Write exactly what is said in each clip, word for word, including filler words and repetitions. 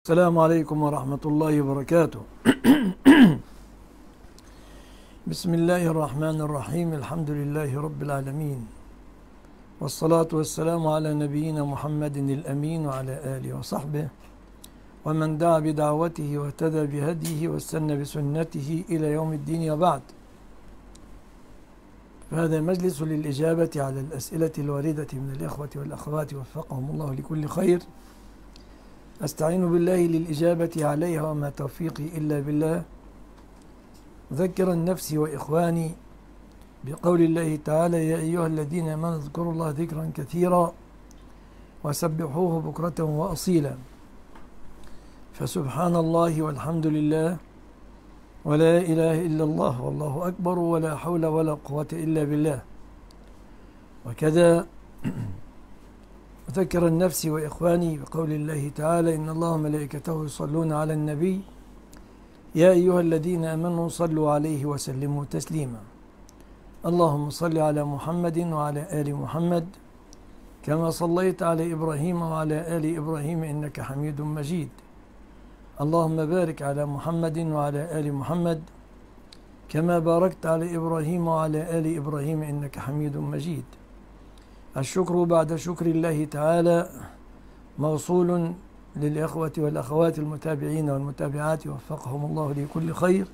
السلام عليكم ورحمة الله وبركاته. بسم الله الرحمن الرحيم. الحمد لله رب العالمين، والصلاة والسلام على نبينا محمد الأمين وعلى آله وصحبه ومن دعا بدعوته واهتدى بهديه واستنى بسنته إلى يوم الدين، وبعد. فهذا مجلس للإجابة على الأسئلة الواردة من الإخوة والأخوات وفقهم الله لكل خير. أستعين بالله للإجابة عليها وما توفيقي إلا بالله، مذكرا نفسي وإخواني بقول الله تعالى: يا أيها الذين آمنوا اذكروا الله ذكرا كثيرا وسبحوه بكرة وأصيلا. فسبحان الله والحمد لله ولا إله إلا الله والله أكبر ولا حول ولا قوة إلا بالله. وكذا أذكر النفس وإخواني بقول الله تعالى: إن الله وملائكته يصلون على النبي يا أيها الذين آمنوا صلوا عليه وسلموا تسليما. اللهم صل على محمد وعلى آل محمد كما صليت على إبراهيم وعلى آل إبراهيم إنك حميد مجيد. اللهم بارك على محمد وعلى آل محمد كما باركت على إبراهيم وعلى آل إبراهيم إنك حميد مجيد. الشكر بعد شكر الله تعالى موصول للإخوة والأخوات المتابعين والمتابعات وفقهم الله لكل خير،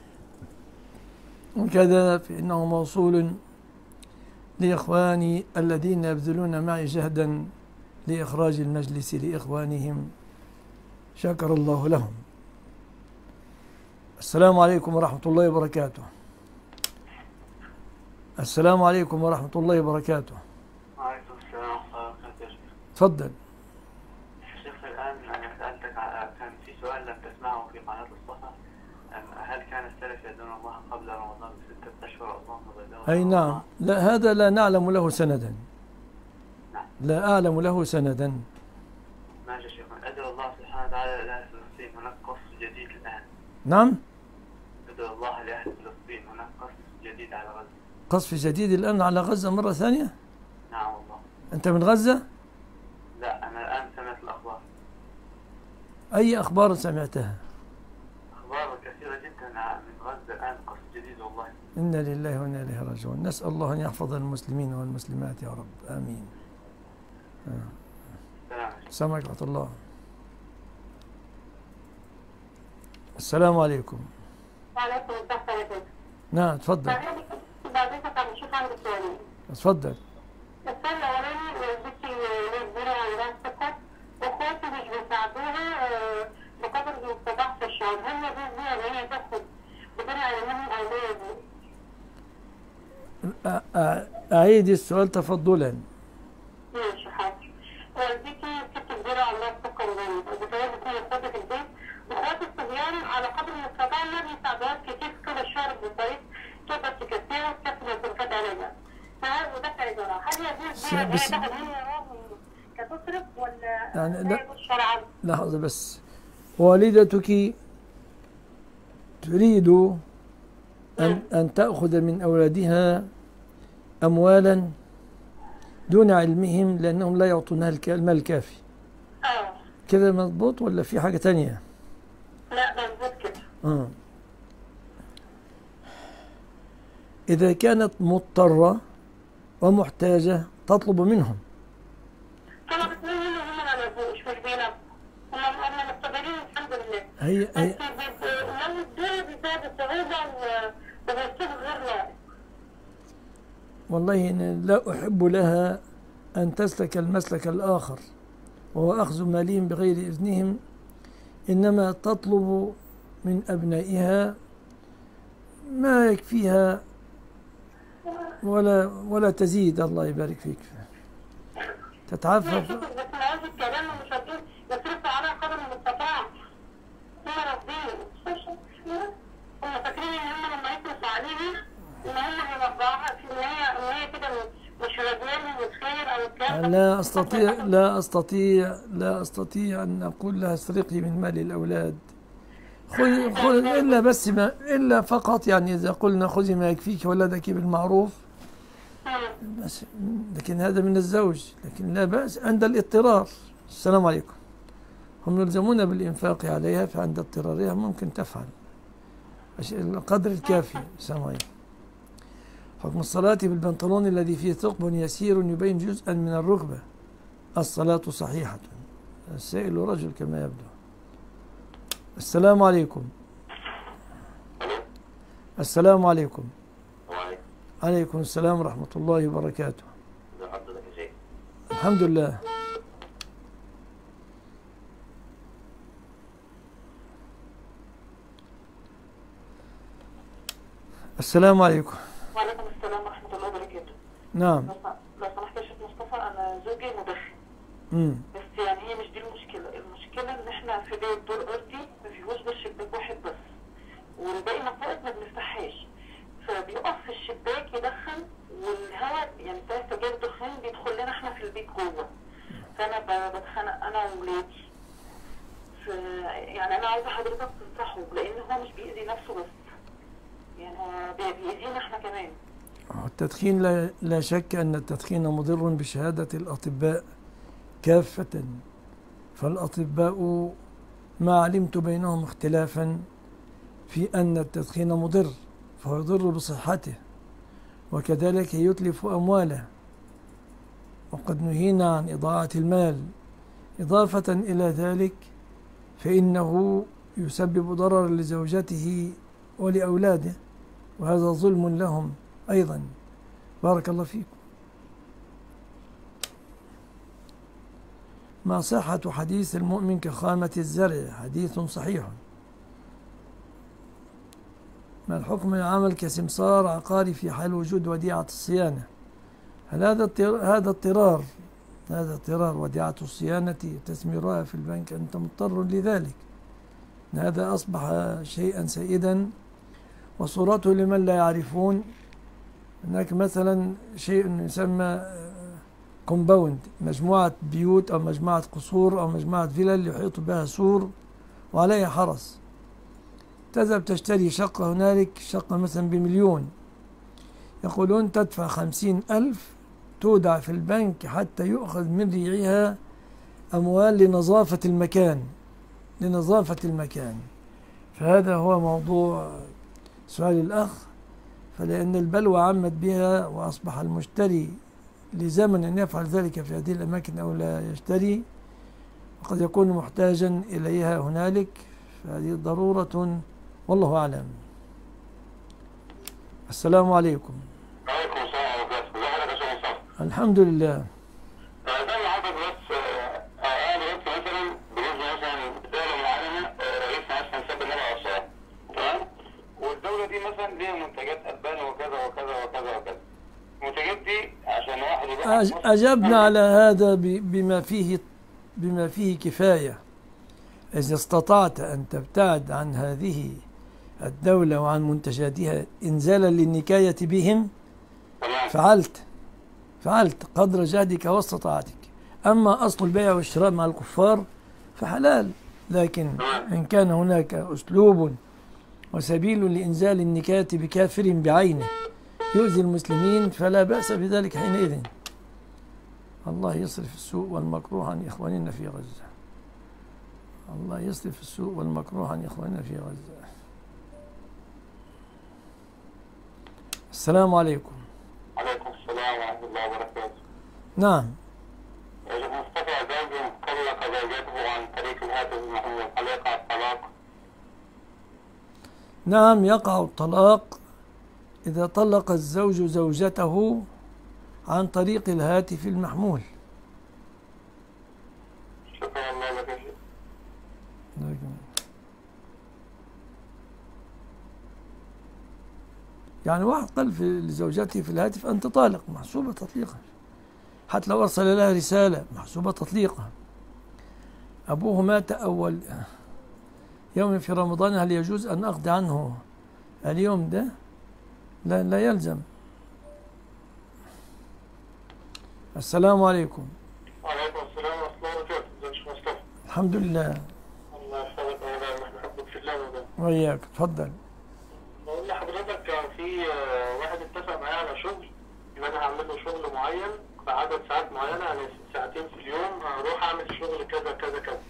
وكذا فإنه موصول لإخواني الذين يبذلون معي جهدا لإخراج المجلس لإخوانهم، شكر الله لهم. السلام عليكم ورحمة الله وبركاته. السلام عليكم ورحمة الله وبركاته. وعليكم السلام ورحمة الله وبركاته. تفضل. شيخ، الآن أنا سألتك كان في سؤال لم تسمعه في قناة الصفا، هل كان السلف يدعون الله قبل رمضان بستة أشهر اللهم بلغنا؟ أي نعم. لا، هذا لا نعلم له سندا. نعم. لا أعلم له سندا. ماشي يا شيخ. أدعو الله سبحانه وتعالى لأهل فلسطين، هناك قصف جديد الآن. نعم. أدعو الله لأهل فلسطين، هناك قصف جديد على غزة. قصف جديد الآن على غزة مرة ثانية؟ نعم والله. أنت من غزة؟ لا، أنا الآن سمعت الأخبار. أي أخبار سمعتها؟ أخبار كثيرة جدا من غزة الآن، قصف جديد والله. إنا لله وإنا إليه راجعون. نسأل الله أن يحفظ المسلمين والمسلمات يا رب، آمين. السلام عليكم ورحمة الله. السلام عليكم. وعليكم السلام. نعم تفضل. بعدين كان بشوف عندي سؤالين. تفضل. السؤال الأولاني، والدتي مجبورة عندها السكر وأخواتي مش بيساعدوها بقدر المستطاع في الشهر، هل يجوز لها إن هي تاخد بدون علمهم الأولاد دي؟ أعيد السؤال تفضلا. ماشي حاضر. والدتي ست كبيرة عندها السكر جامد وبتواجه كل إخواتي في البيت، وإخواتي الصبيان على قدر المستطاع ما بيساعدوهاش كتير طول الشهر بطريقة تقدر تكفيها وتكفي مصروفات علاجها. فهل وده كرجالة، هل يجوز لها إن هي تاخد من وراهم كتصرف ولا يعني لا يجوز شرعا؟ لحظة بس. والدتك تريد أن, أن تأخذ من أولادها أموالا دون علمهم لأنهم لا يعطونها المال الكافي. اه كده مضبوط ولا في حاجة تانية؟ لا مظبوط كده. آه. إذا كانت مضطرة ومحتاجة تطلب منهم. طلبت منهم وهم ما نبوش، مش بينبوا، هم هم مقتدرين الحمد لله. هي هي بس لو الدنيا بيزداد الصعوبة وبيصير غير لائق. والله إن لا أحب لها أن تسلك المسلك الآخر وهو أخذ مالهم بغير إذنهم، إنما تطلب من أبنائها ما يكفيها ولا ولا تزيد. الله يبارك فيك. تتعفف. بس ما عايز الكلام ومش هتقول يصرفوا عليها قدر المستطاع. هم راضيين. هم فاكرين إن هم لما يصرفوا عليها إن هم هيوقعوها في إن هي إن هي كده مش راضيين بالخير أو الكلام ده. لا أستطيع لا أستطيع لا أستطيع أن أقول لها اسرقي من مال الأولاد. خذي خذي إلا بس ما إلا فقط، يعني إذا قلنا خذي ما يكفيك ولدك بالمعروف بس، لكن هذا من الزوج، لكن لا بأس عند الاضطرار. السلام عليكم. هم يلزمون بالإنفاق عليها، فعند اضطرارها ممكن تفعل القدر الكافي. السلام عليكم. حكم الصلاة بالبنطلون الذي فيه ثقب يسير يبين جزءا من الركبة، الصلاة صحيحة. السائل رجل كما يبدو. السلام عليكم. السلام عليكم. وعليكم. عليكم السلام ورحمة الله وبركاته. الحمد لله. السلام عليكم. وعليكم السلام ورحمة الله وبركاته. نعم. لو سمحت يا شيخ مصطفى، أنا زوجي مدخن. امم بس يعني هي مش دي المشكلة، المشكلة إن إحنا في بيت دور أرضي ما فيهوش غير شباك واحد بس، والباقي مقاعد ما بنفتحهاش، فبيقف في الشباك يدخن والهواء يعني بتاع سجاير دخان بيدخل لنا إحنا في البيت جوه، فأنا بتخانق أنا وولادي. يعني أنا عايزة حضرتك تنصحه، لأن هو مش بيأذي نفسه بس، يعني هو بيأذينا إحنا كمان. التدخين لا, لا شك أن التدخين مضر بشهادة الأطباء كافة، فالأطباء ما علمت بينهم اختلافا في أن التدخين مضر، فهو يضر بصحته وكذلك يتلف أمواله، وقد نهينا عن إضاعة المال. إضافة إلى ذلك فإنه يسبب ضرر لزوجته ولأولاده، وهذا ظلم لهم أيضا. بارك الله فيكم. ما صحة حديث المؤمن كخامة الزرع؟ حديث صحيح. ما الحكم العمل كسمسار عقاري في حال وجود وديعة الصيانة؟ هل هذا هذا اضطرار هذا اضطرار وديعة الصيانة تثميرها في البنك، أنت مضطر لذلك. هذا أصبح شيئا سائدا، وصورته لمن لا يعرفون. هناك مثلا شيء يسمى كومباوند، مجموعة بيوت أو مجموعة قصور أو مجموعة فيلل يحيط بها سور وعليها حرس. تذهب تشتري شقة هنالك، شقة مثلا بمليون، يقولون تدفع خمسين ألف تودع في البنك حتى يؤخذ من ريعها أموال لنظافة المكان لنظافة المكان فهذا هو موضوع سؤال الأخ. فلأن البلوى عمت بها وأصبح المشتري لزمن أن يفعل ذلك في هذه الأماكن أو لا يشتري، وقد يكون محتاجا إليها هنالك، فهذه ضرورة والله أعلم. السلام عليكم. وعليكم السلام ورحمة الله وبركاته. الحمد لله. ده اللي حضرتك بس انا دلوقتي مثلا بالنسبه مثلا دوله معينه رئيس مثلا ساب النبي على الصلاه، تمام؟ والدوله دي مثلا ليها منتجات البان وكذا وكذا وكذا وكذا. المنتجات دي عشان واحد يبقى أجبنا على هذا بما فيه بما فيه كفاية. إذا استطعت أن تبتعد عن هذه الدولة وعن منتجاتها إنزالا للنكاية بهم فعلت فعلت قدر جهدك واستطاعتك. أما أصل البيع والشراء مع الكفار فحلال، لكن إن كان هناك أسلوب وسبيل لإنزال النكاية بكافر بعينه يؤذي المسلمين فلا بأس بذلك حينئذ. الله يصرف السوء والمكروه عن إخواننا في غزة. الله يصرف السوء والمكروه عن إخواننا في غزة. السلام عليكم. عليكم السلام ورحمة الله وبركاته. نعم. يا شيخ مصطفى، زوج طلق زوجته عن طريق الهاتف المحمول، هل يقع الطلاق؟ نعم، يقع الطلاق إذا طلق الزوج زوجته عن طريق الهاتف المحمول. شكرا الله لك يا شيخ. يعني واحد قال في لزوجته في الهاتف أنت طالق، محسوبة تطليقها، حتى لو أرسل لها رسالة محسوبة تطليقها. أبوه مات أول يوم في رمضان، هل يجوز أن أقضي عنه اليوم ده؟ لا, لا يلزم. السلام عليكم. وعليكم السلام ورحمة الله وبركاته. ازيك يا شيخ مصطفى؟ الحمد لله. الله يحفظك ويبارك نحن نحبك في الله وبارك. وإياك، تفضل. بقول لحضرتك كان في واحد اتفق معايا على شغل، يبقى انا هعمل له شغل معين بعدد ساعات معينه، يعني ساعتين في اليوم هروح اعمل شغل كذا كذا كذا.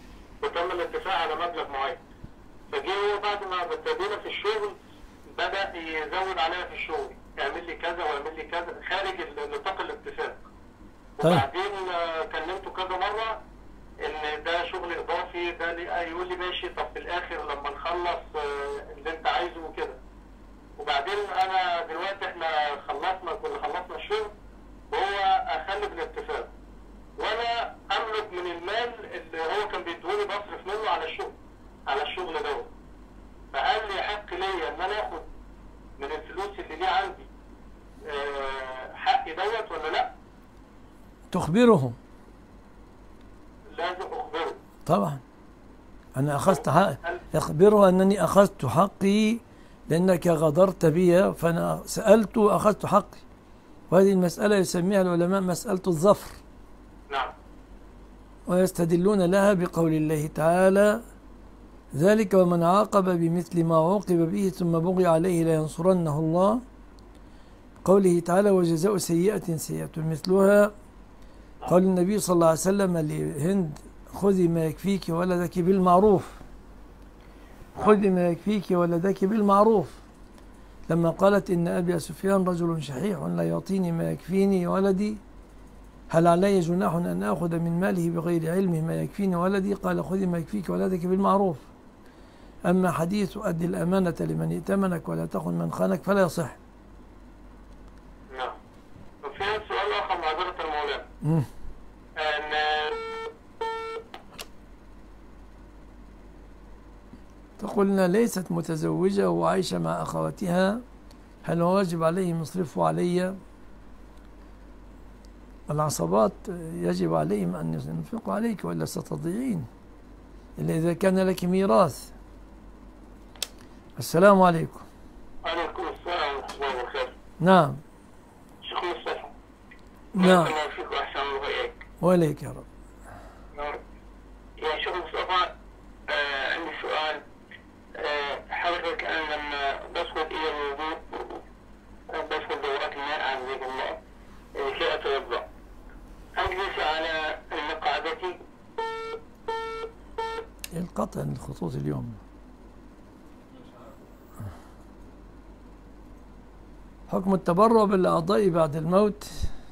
وتم الاتفاق على مبلغ معين. فجه هو بعد ما ابتدينا في الشغل بدأ يزود عليا في الشغل، يعمل لي كذا ويعمل لي كذا خارج نطاق الاتفاق. طيب. وبعدين آه، كلمته كذا مرة ان ده شغل اضافي، ده لي- يقول لي ماشي، طب في الاخر لما نخلص آه، اللي انت عايزه وكده. وبعدين انا دلوقتي احنا خلصنا كنا خلصنا الشغل وهو اخلي بالاتفاق، وانا املك من المال اللي هو كان بيدوني بصرف منه على الشغل على الشغل دوت. فقال لي يحق ليا ان انا اخد من الفلوس اللي ليه عندي آه، حقي دوت ولا لا؟ تخبره لازم اخبره. طبعا. أنا أخذت حق، أخبره أنني أخذت حقي لأنك غدرت بي، فأنا سألت وأخذت حقي. وهذه المسألة يسميها العلماء مسألة الظفر، نعم. ويستدلون لها بقول الله تعالى: ذلك ومن عاقب بمثل ما عوقب به ثم بغي عليه لينصرنه الله. قوله تعالى: وجزاء سيئة سيئة مثلها. قال النبي صلى الله عليه وسلم لهند: خذي ما يكفيك ولدك بالمعروف، خذي ما يكفيك ولدك بالمعروف. لما قالت: إن أبي سفيان رجل شحيح لا يعطيني ما يكفيني ولدي، هل علي جناح أن أخذ من ماله بغير علمه ما يكفيني ولدي؟ قال: خذي ما يكفيك ولدك بالمعروف. أما حديث أدي الأمانة لمن ائتمنك ولا تخن من خانك فلا يصح. نعم. وفي سؤال اخر معذرة المولانا. مم. ان فقلنا: ليست متزوجة وعايشة مع أخواتها، هل هو واجب عليهم يصرفوا علي؟ العصبات يجب عليهم أن ينفقوا عليك وإلا ستضيعين، إلا إذا كان لك ميراث. السلام عليكم. عليكم السلام ورحمة الله وبركاته. نعم. شيخ مصطفى. نعم. الله فيك واحسن الله اليك. وإليك يا رب. نعم. يا شيخ مصطفى، آه عندي سؤال. آه حضرتك انا لما بدخل الى الوضوء آه، بدخل دورات الماء عزيز الله لكي اتوضا، اجلس على المقعدة. القطع الخطوط اليوم. حكم التبرع بالأعضاء بعد الموت.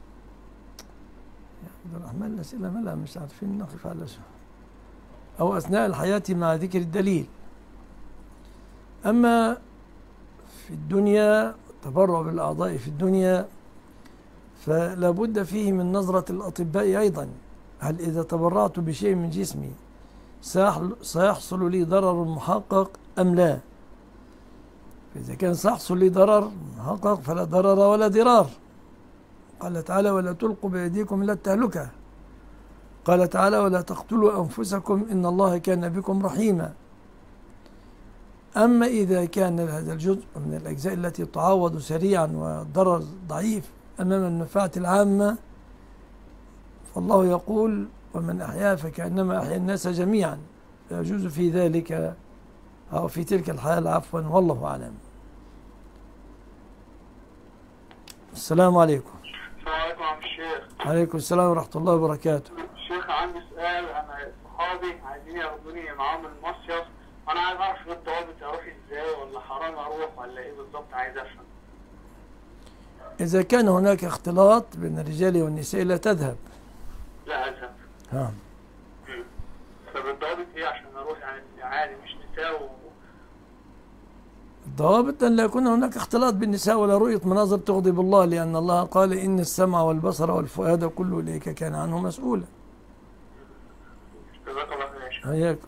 يا عبد الرحمن الأسئلة مالها مش عارفين نقف على شو، أو أثناء الحياة مع ذكر الدليل. أما في الدنيا التبرع بالأعضاء في الدنيا فلا بد فيه من نظرة الأطباء أيضا. هل إذا تبرعت بشيء من جسمي سيحصل لي ضرر محقق أم لا؟ فإذا كان سيحصل لي ضرر محقق فلا ضرر ولا ضرار. قال تعالى: ولا تلقوا بأيديكم إلى التهلكة. قال تعالى: ولا تقتلوا أنفسكم إن الله كان بكم رحيما. أما إذا كان هذا الجزء من الأجزاء التي تعوض سريعا والضرر ضعيف أمام المنفعة العامة، فالله يقول: ومن أحيا فكأنما أحيا الناس جميعا، فيجوز في ذلك أو في تلك الحال عفوا، والله أعلم. السلام عليكم. السلام عليكم عم الشيخ. عليكم السلام ورحمة الله وبركاته. شيخ عندي سؤال. انا صحابي عايزين ياخدوني معاهم المصيف، وانا عايز اعرف ايه الضوابط، اروح ازاي ولا حرام اروح ولا ايه بالظبط؟ عايز افهم. إذا كان هناك اختلاط بين الرجال والنساء لا تذهب. لا اذهب. ها. طب الضوابط ايه عشان اروح؟ يعني عادي مش نساء و... الضوابط أن لا يكون هناك اختلاط بالنساء ولا رؤية مناظر تغضب الله، لأن الله قال: إن السمع والبصر والفؤاد كل أولئك كان عنه مسؤولا. جزاك الله خير يا شيخ. حياكم.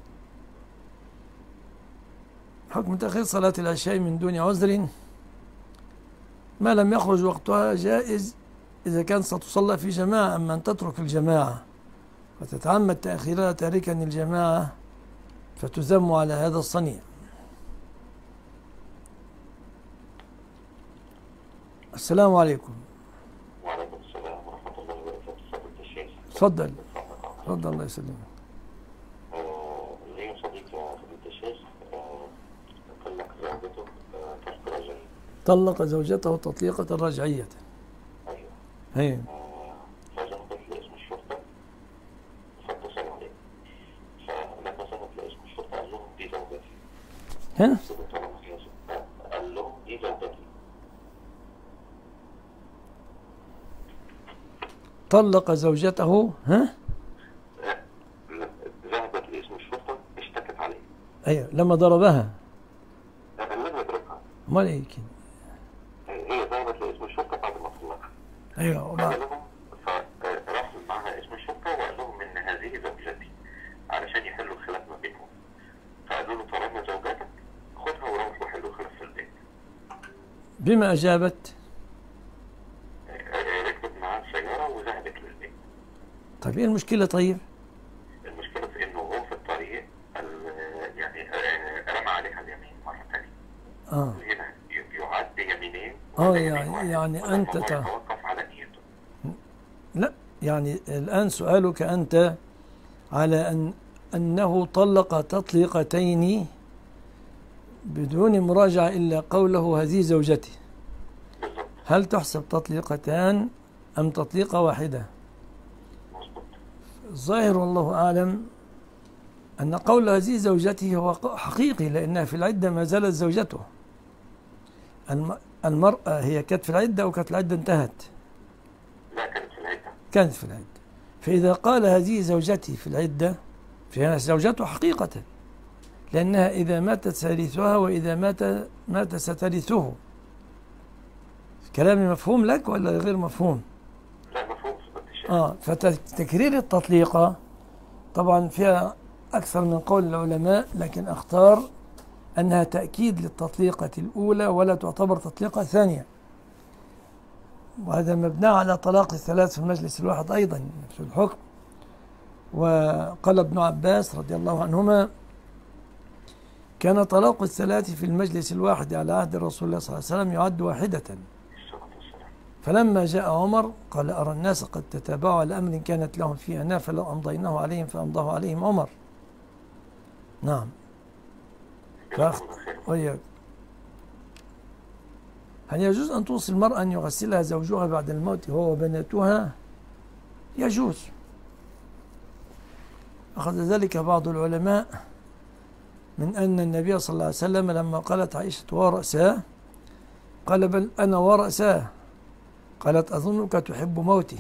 حكم تأخير صلاة العشاء من دون عذر ما لم يخرج وقتها جائز إذا كان ستصلى في جماعة. أما أن تترك الجماعة وتتعمد تأخيرها تاركا الجماعة فتذم على هذا الصنيع. السلام عليكم. وعليكم السلام ورحمة الله وبركاته. فضيلة الشيخ. تفضل. تفضل الله يسلمك. لي صديق يا فضيلة الشيخ طلق زوجته طلق رجعي. طلق زوجته تطليقة رجعية. أيوه. هي. فجأة قلت لي اسم الشرطة فاتصل عليه. ها؟ قال لهم دي زوجتي. طلق زوجته، ها؟ ذهبت لاسم الشرطة اشتكت عليه. ايوه لما ضربها. لم يضربها. امال ايه كده؟ هي ذهبت لاسم الشرطة بعد ما طلقها. ايوه وبعد قال لهم فراح معها اسم الشرطة وقال لهم ان هذه زوجتي علشان يحلوا الخلاف ما بينهم. فقالوا له طالما زوجتك خدها وروح وحلوا الخلاف في البيت. بما اجابت؟ ركبت معاه السيارة وذهبت للبيت. طيب ايه المشكلة طيب؟ المشكلة في انه هو في الطريق يعني رمى عليها اليمين مرة ثانية. اه هنا يعد يمينين. اه يعني يعني انت توقف ت... على نيته. لا يعني الان سؤالك انت على ان انه طلق تطليقتين بدون مراجعة الا قوله هذه زوجتي. بالضبط. هل تحسب تطليقتان ام تطليقة واحدة؟ مظبوط. الظاهر والله اعلم ان قول هذه زوجتي هو حقيقي، لانها في العدة ما زالت زوجته. الم... المرأة هي كانت في العدة أو كانت العدة انتهت؟ لا كانت في العدة. كانت في العدة. فإذا قال هذه زوجتي في العدة فهي زوجته حقيقة، لأنها إذا مات سترثها وإذا مات مات سترثه. كلامي مفهوم لك ولا غير مفهوم؟ لا مفهوم صدق الشيء. آه فتكرير التطليقة طبعا فيها أكثر من قول العلماء، لكن أختار أنها تأكيد للتطليقة الأولى ولا تعتبر تطليقة ثانية، وهذا مبنى على طلاق الثلاث في المجلس الواحد أيضا في الحكم. وقال ابن عباس رضي الله عنهما كان طلاق الثلاث في المجلس الواحد على عهد الرسول الله صلى الله عليه وسلم يعد واحدة، فلما جاء عمر قال أرى الناس قد تتابعوا على أمر كانت لهم فيه أنا فلو أمضيناه عليهم فأمضاه عليهم عمر. نعم. وياك. هل يجوز أن توصي المرأة أن يغسلها زوجها بعد الموت هو وبناتها؟ يجوز. أخذ ذلك بعض العلماء من أن النبي صلى الله عليه وسلم لما قالت عائشة ورأساه قال بل أنا ورأساه، قالت أظنك تحب موتي،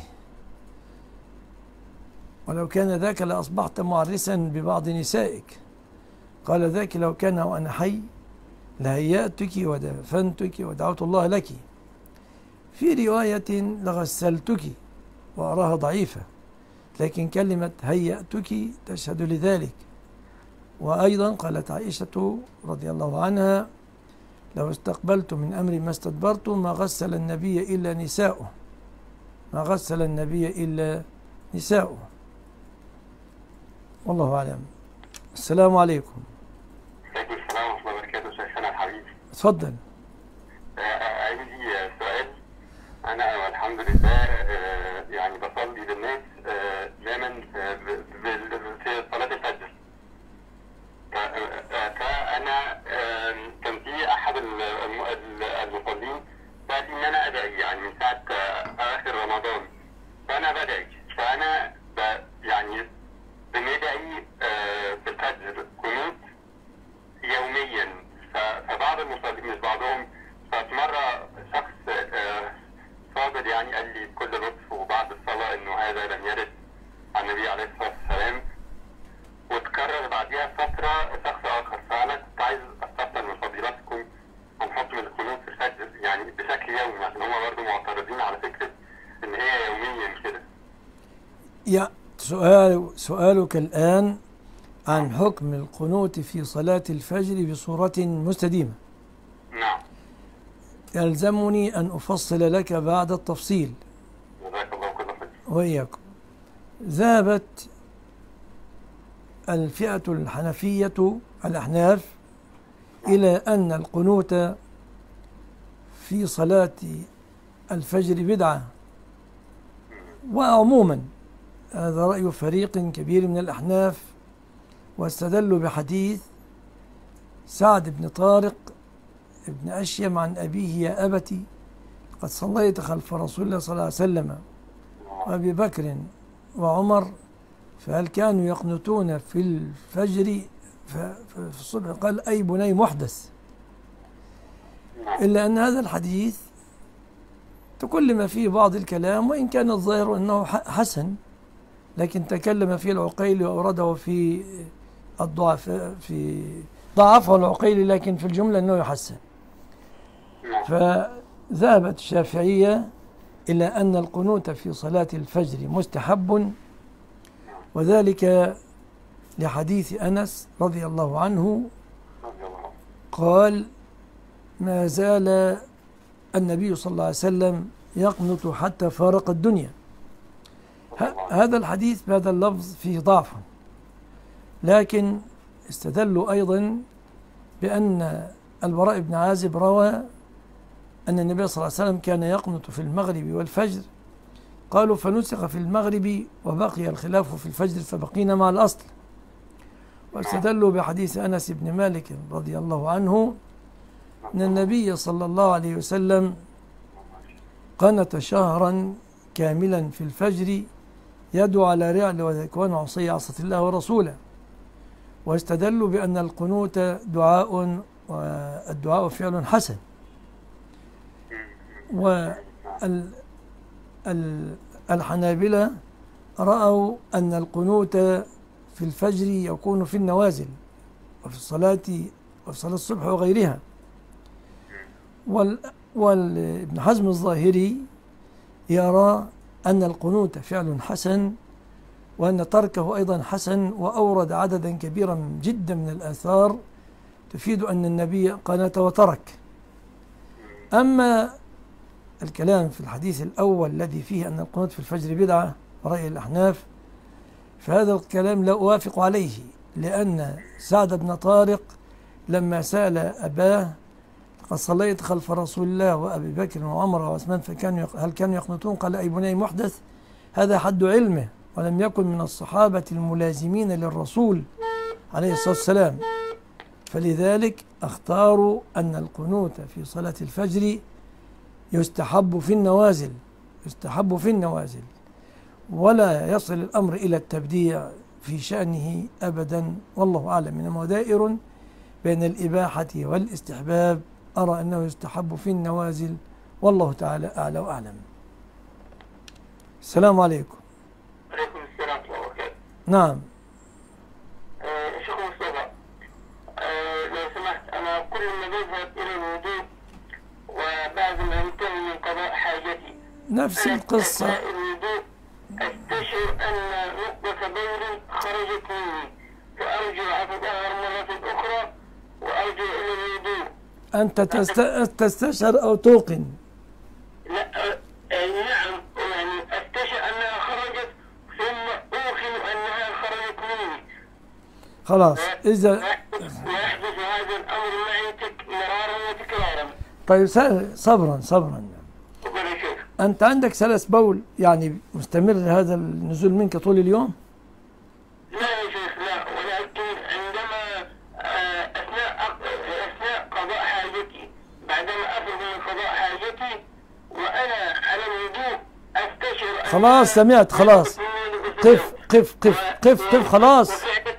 ولو كان ذاك لأصبحت معرسا ببعض نسائك، قال ذاك لو كان وأنا حي لهيأتك ودفنتك ودعوت الله لك. في رواية لغسلتك وأراها ضعيفة، لكن كلمة هيأتك تشهد لذلك. وأيضا قالت عائشة رضي الله عنها لو استقبلت من أمري ما استدبرت ما غسل النبي إلا نساؤه، ما غسل النبي إلا نساؤه. والله أعلم. السلام عليكم. عليكم السلام ورحمة الله وبركاته. شيخنا الحبيب. اتفضل. عندي سؤال. أنا الحمد لله يعني بصلي للناس دايما في صلاة الفجر. فأنا كان في أحد المصلين قال لي إن أنا أدعي يعني من ساعة آخر رمضان، فأنا بدعي، فأنا يعني بندعي في الفجر قنوت يوميا. فبعض المصلين مش بعضهم، ففي مرة شخص فاضل يعني قال لي بكل لطف وبعد الصلاة إنه هذا لم يرد عن النبي عليه الصلاة والسلام، وتكرر بعدها فترة شخص آخر. فأنا كنت عايز أستفسر من فضيلتكم عن حكم القنوت في الفجر يعني بشكل يومي، عشان هم برضه معترضين على فكرة إن هي يوميا كده. يا سؤال سؤالك الآن عن حكم القنوت في صلاة الفجر بصورة مستديمة. نعم. يلزمني أن أفصل لك بعد التفصيل. جزاك الله كل خير. وإياكم. ذهبت الفئة الحنفية الأحناف إلى أن القنوت في صلاة الفجر بدعة، وعموما هذا رأي فريق كبير من الأحناف، واستدلوا بحديث سعد بن طارق ابن أشيم عن أبيه يا أبتي قد صليت خلف رسول الله صلى الله عليه وسلم وأبي بكر وعمر فهل كانوا يقنتون في الفجر في الصبح قال أي بني محدث، إلا أن هذا الحديث تكلم فيه بعض الكلام، وإن كان الظاهر أنه حسن، لكن تكلم فيه العقيلي وأورده في الضعف في ضعفه العقيلي، لكن في الجملة أنه يحسن. فذهبت الشافعية إلى أن القنوت في صلاة الفجر مستحب، وذلك لحديث أنس رضي الله عنه قال: ما زال النبي صلى الله عليه وسلم يقنط حتى فارق الدنيا. هذا الحديث بهذا اللفظ فيه ضعف، لكن استدلوا أيضا بأن البراء بن عازب روى أن النبي صلى الله عليه وسلم كان يقنط في المغرب والفجر، قالوا فنسخ في المغرب وبقي الخلاف في الفجر فبقينا مع الأصل. واستدلوا بحديث أنس بن مالك رضي الله عنه أن النبي صلى الله عليه وسلم قنت شهرا كاملا في الفجر يدعو على رعل وذكوان عصي عصة الله ورسوله. واستدلوا بأن القنوت دعاء، والدعاء فعل حسن. والحنابلة رأوا أن القنوت في الفجر يكون في النوازل وفي الصلاة وفي صلاة الصبح وغيرها. وابن حزم الظاهري يرى أن القنوت فعل حسن، وأن تركه أيضا حسن، وأورد عددا كبيرا جدا من الآثار تفيد أن النبي قنت وترك. أما الكلام في الحديث الأول الذي فيه أن القنوت في الفجر بدعة رأي الأحناف، فهذا الكلام لا أوافق عليه، لأن سعد بن طارق لما سأل أباه: قد صليت خلف رسول الله وأبي بكر وعمر وعثمان فكانوا هل كانوا يقنطون؟ قال: أي بني محدث، هذا حد علمه، ولم يكن من الصحابة الملازمين للرسول عليه الصلاة والسلام. فلذلك اختاروا أن القنوت في صلاة الفجر يستحب في النوازل، يستحب في النوازل، ولا يصل الأمر إلى التبديع في شأنه أبدا، والله أعلم. إنما دائر بين الإباحة والاستحباب، أرى أنه يستحب في النوازل، والله تعالى أعلى وأعلم. السلام عليكم. عليكم السلام ورحمة الله وبركاته. نعم. آه شيخ مصطفى، آه لو سمحت، أنا كل ما بذهب إلى الوضوء وبعد ما أنتهي من قضاء حاجتي نفس القصة، الوضوء أستشعر أن نقطة بول خرجت مني، فأرجع أتطهر مرة أخرى وأرجع إلى الوضوء. أنت تست... تستشعر أو توقن؟ لا آه نعم، يعني أستشعر أنها خرجت ثم أوقن أنها خرجت مني. خلاص. إذا ويحدث هذا الأمر معي تك... مرارا وتكرارا. طيب صبرا صبرا. أنت عندك سلس بول يعني مستمر هذا النزول منك طول اليوم؟ لا يا شيخ، لا، ولكن عندما أثناء أثناء قضاء حاجتي، بعدما أفرغ من قضاء حاجتي وأنا على الوضوء أستشعر. خلاص سمعت، خلاص. قف قف قف قف قف خلاص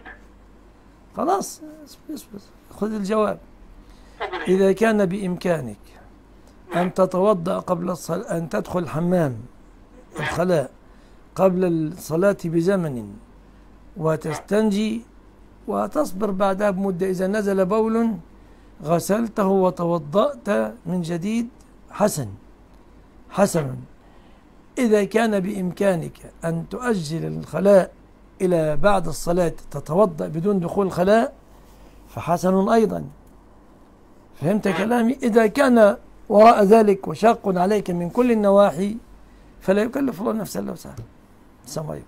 خلاص. خذ الجواب. إذا كان بإمكانك أن تتوضأ قبل الصلاة، أن تدخل الحمام الخلاء قبل الصلاة بزمن وتستنجي وتصبر بعدها بمدة، إذا نزل بول غسلته وتوضأت من جديد حسن حسن. إذا كان بإمكانك أن تؤجل الخلاء إلى بعد الصلاة تتوضأ بدون دخول الخلاء فحسن أيضا. فهمت كلامي؟ إذا كان وراء ذلك وشاق عليك من كل النواحي فلا يكلف الله نفسا إلا وسعها. السلام عليكم.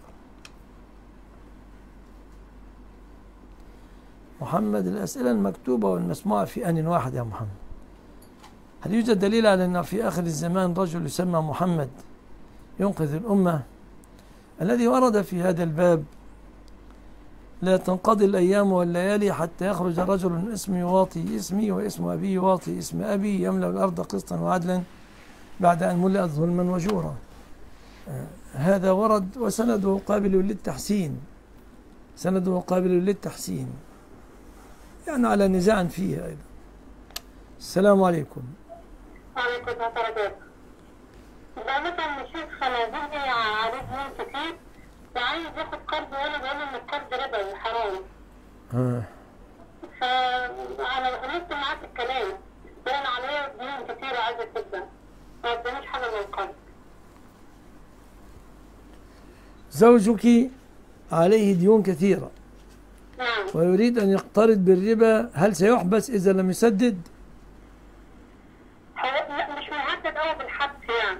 محمد، الأسئلة المكتوبة والمسموعة في آن واحد يا محمد. هل يوجد دليل على أن في آخر الزمان رجل يسمى محمد ينقذ الأمة؟ الذي ورد في هذا الباب: لا تنقضي الأيام والليالي حتى يخرج رجل اسمي يواطي اسمي واسم أبي يواطي اسم أبي يملأ الأرض قسطا وعدلا بعد أن ملأت ظلما وجورا. آه هذا ورد وسنده قابل للتحسين، سنده قابل للتحسين. يعني على نزاع فيها أيضا. السلام عليكم. وعليكم السلام ورحمة الله. ده مثلا الشيخ أنا جوزي عليه ديون كتير وعايز ياخد قرض وأنا بقول إن القرض ربوي حرام. ها. فأنا غلطت معاه في الكلام، بان عليا ديون كتير عايزة تبدأ، ما قداميش حاجة من القرض. زوجك عليه ديون كثيرة نعم. ويريد أن يقترض بالربا، هل سيحبس إذا لم يسدد؟ هو لا مش محدد أوي بالحبس يعني.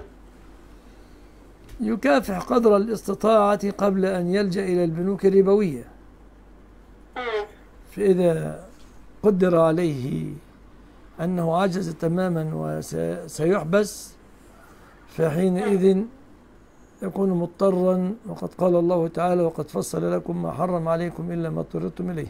يكافح قدر الاستطاعة قبل أن يلجأ إلى البنوك الربوية. مم. فإذا قدر عليه أنه عجز تماما وسيحبس فحينئذ يكون مضطرا، وقد قال الله تعالى: وقد فصل لكم ما حرم عليكم إلا ما اضطررتم إليه.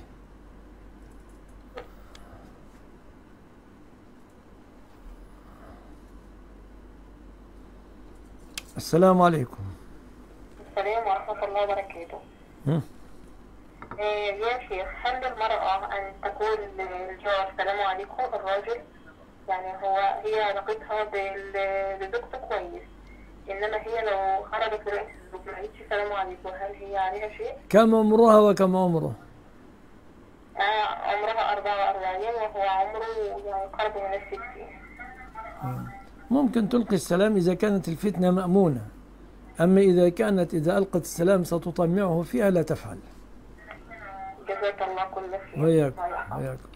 السلام عليكم. السلام ورحمة الله وبركاته. هم؟ إيه يا شيخ، هل المرأة أن تقول للجار السلام عليكم الراجل؟ يعني هو هي علاقتها بال- بزوجته كويس، إنما هي لو خرجت برئيس الزوج ما قالتش السلام عليكم، هل هي عليها شيء؟ كم عمرها وكم عمره؟ آه عمرها أربعة وأربعين وهو عمره يعني قرب من الستين. ممكن تلقي السلام إذا كانت الفتنة مأمونة، أما إذا كانت إذا ألقت السلام ستطمعه فيها لا تفعل. جزاك الله كل خير. وياكم وياكم.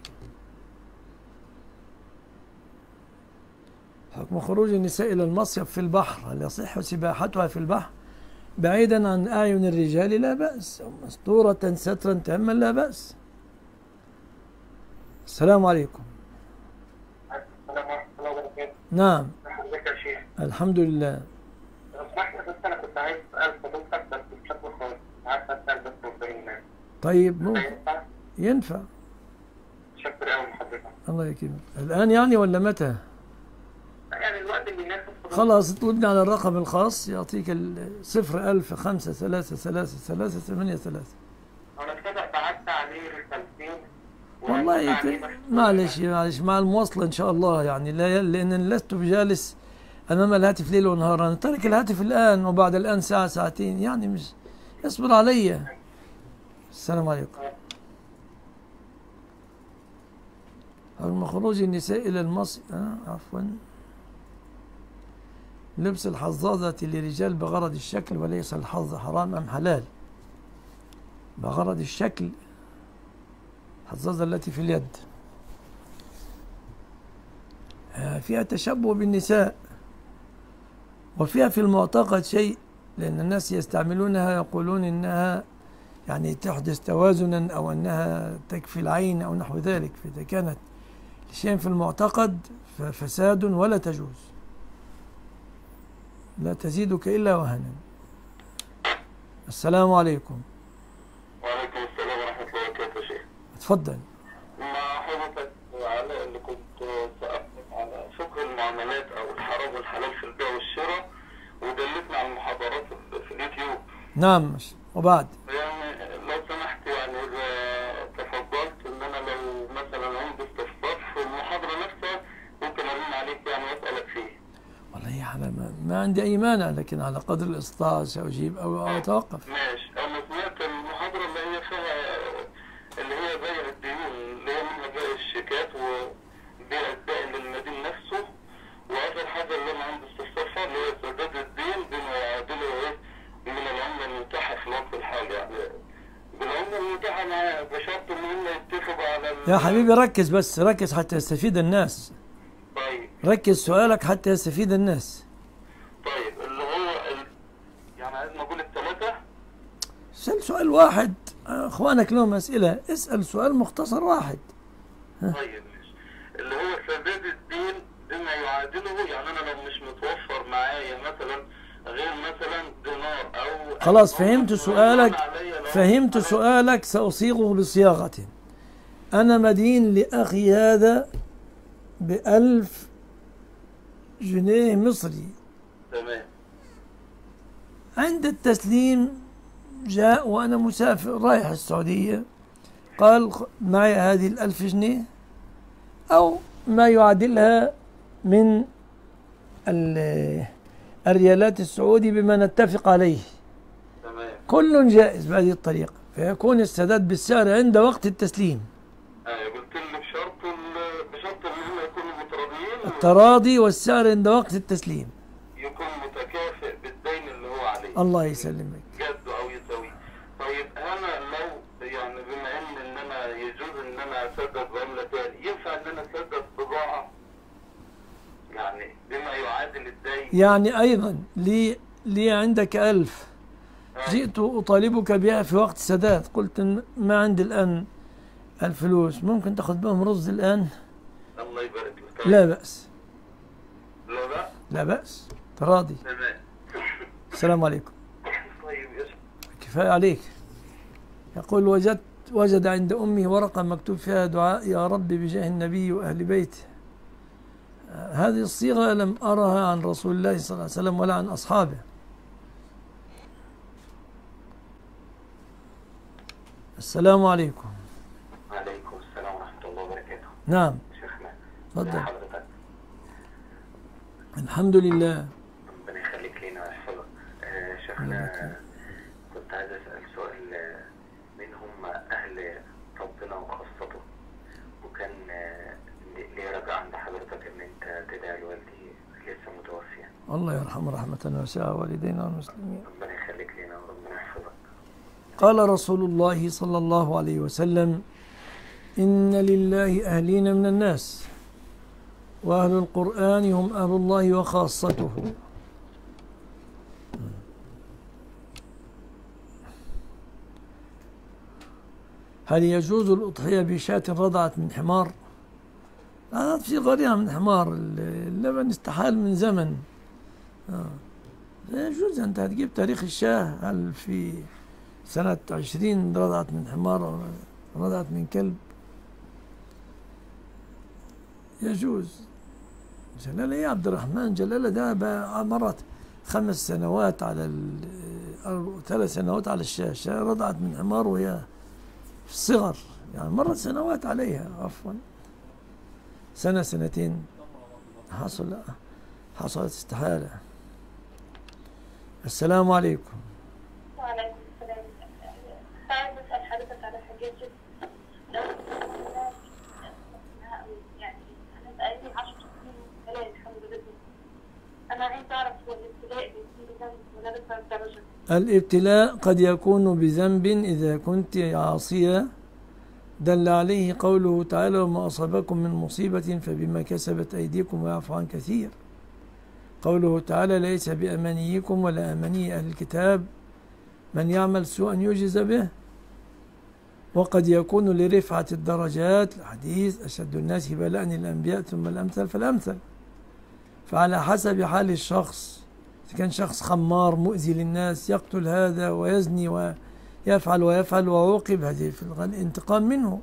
حكم خروج النساء إلى المصيف في البحر، هل يصح سباحتها في البحر بعيدا عن أعين الرجال؟ لا بأس، مستورة سترا تاما لا بأس. السلام عليكم. السلام ورحمة الله وبركاته. نعم. ازيك يا شيخ؟ الحمد لله. لو سمحت بس أنا كنت عايز أسأل حضرتك بس بشكل خاص، عايز أسأل بس ربنا. طيب ممكن. ينفع؟ ينفع. شكرا أوي لحضرتك. الله يكرمك. الآن يعني ولا متى؟ يعني الوقت اللي يناسب حضرتك. خلاص اطلبني على الرقم الخاص يعطيك صفر ألف خمسة ثلاثة ثلاثة ثلاثة ثمانية ثلاثة. أنا كده بعت عليه رسالتين. والله ك- معلش معلش مع المواصلة إن شاء الله، يعني لا لأن لست بجالس أمام الهاتف ليل ونهار، أنا ترك الهاتف الآن وبعد الآن ساعة ساعتين، يعني مش اصبر علي. السلام عليكم. رغم خروج النساء إلى المصيف آه عفوا لبس الحظاظة للرجال بغرض الشكل وليس الحظ حرام أم حلال؟ بغرض الشكل، الحظاظة التي في اليد فيها تشبه بالنساء، وفيها في المعتقد شيء، لأن الناس يستعملونها يقولون إنها يعني تحدث توازنا أو أنها تكفي العين أو نحو ذلك، فإذا كانت شيء في المعتقد ففساد ولا تجوز، لا تزيدك إلا وهنا. السلام عليكم. وعليكم السلام ورحمة الله وبركاته شيخ. تفضل. مع حضرتك على اللي كنت سألتك على فقه المعاملات أو الحرام والحلال في البيع والشراء، ودلتنا على المحاضرات في اليوتيوب. نعم وبعد. يعني لو سمحت يعني إذا تفضلت إن أنا لو مثلا عندي استفسار في المحاضرة نفسها ممكن أرن عليك يعني وأسألك فيه. والله يا حبيبي ما, ما عندي أي مانع، لكن على قدر الاستطاعة سأجيب أو أتوقف. ماشي. أنا سمعت المحاضرة اللي هي فيها اللي هي بيع الديون، اللي هي منها بيع الشيكات وبيع الدائن للمدين نفسه، وآخر حاجة اللي أنا عندي استفسار فيها اللي هي سداد الدين بما يعادله إيه من العملة المتاحة في الوقت الحالي، يعني بالعملة المتاحة مع بشرط إن هم يتفقوا على يا حبيبي ركز بس، ركز حتى يستفيد الناس. طيب. ركز سؤالك حتى يستفيد الناس. طيب اللي هو ال... يعني عايز نقول الثلاثة؟ سأل سؤال واحد، اخوانك لهم اسئله، اسال سؤال مختصر واحد. طيب ماشي. اللي هو سداد الدين بما يعادله، يعني انا لو مش متوفر معايا مثلا غير مثلا دينار او خلاص فهمت سؤالك، فهمت سؤالك، سأصيغه بصياغة. أنا مدين لأخي هذا بألف جنيه مصري. تمام. عند التسليم جاء وأنا مسافر رايح السعودية، قال معي هذه الألف جنيه أو ما يعادلها من الريالات السعودي بما نتفق عليه. تمام. كل جائز بهذه الطريقة، فيكون السداد بالسعر عند وقت التسليم. ايوه قلت لي بشرط بشرط ان هم يكونوا متراضيين، التراضي والسعر عند وقت التسليم يكون متكافئ بالدين اللي هو عليه. الله يسلمك. جده او يساويه. طيب انا لو يعني بما ان ان انا يجوز ان انا اسدد بعمله تاني، ينفع ان انا اسدد بضاعه يعني بما يعادل الدين؟ يعني أيضا لي لي عندك ألف، جئت أطالبك بها في وقت السداد، قلت ما عندي الآن الفلوس، ممكن تأخذ بهم رز الآن؟ الله يبارك لك. لا بأس. لا لا لا بأس، تراضي. تمام. السلام عليكم. طيب يا كفاية عليك. يقول وجدت وجد عند أمي ورقة مكتوب فيها دعاء يا رب بجاه النبي وأهل بيته. هذه الصيغة لم أرها عن رسول الله صلى الله عليه وسلم ولا عن أصحابه. السلام عليكم. وعليكم السلام ورحمة الله وبركاته. نعم. شيخنا. تفضل. حضرتك. الحمد لله. ربنا يخليك لينا ويحفظك. آه شيخنا كنت عايز أسأل سؤال، آه، مين هم أهل ربنا وخاصته؟ وكان آه، ليه رجاء عند حضرتك إن أنت تدعي لوالدي لسه متوفيا. الله يرحمه رحمة واسعة والدينا والمسلمين. ربنا يخليك لينا وربنا يحفظك. قال رسول الله صلى الله عليه وسلم إن لله أهلين من الناس وأهل القرآن هم أهل الله وخاصته. هل يجوز الأضحية بشاة رضعت من حمار؟ هذا في غريها من حمار، اللبن استحال من زمن. آه. يجوز أنت تجيب تاريخ الشاه، هل في سنة عشرين رضعت من حمار أو رضعت من كلب؟ يجوز. جلالة يا عبد الرحمن، جلالة ده مرت خمس سنوات على ثلاث سنوات على الشاشة، رضعت من حمار وهي في الصغر، يعني مرت سنوات عليها، عفوا سنة سنتين حصل حصلت استحالة. السلام عليكم. وعليكم السلام. عايز اسال حضرتك على حاجات لو يعني انا بقالي عشر سنين ثلاث الحمد لله. انا عايز اعرف هو الابتلاء بيكون بذنب ولا رفع الدرجه؟ الابتلاء قد يكون بذنب إذا كنت عاصية، دل عليه قوله تعالى وما أصابكم من مصيبة فبما كسبت أيديكم ويعفو عن كثير. قوله تعالى ليس بأمانيكم ولا أماني أهل الكتاب من يعمل سوءا يجز به. وقد يكون لرفعة الدرجات، الحديث أشد الناس بلاء الأنبياء ثم الأمثل فالأمثل، فعلى حسب حال الشخص. إذا كان شخص خمار مؤذي للناس يقتل هذا ويزني ويفعل ويفعل وعوقب، هذه في الانتقام منه.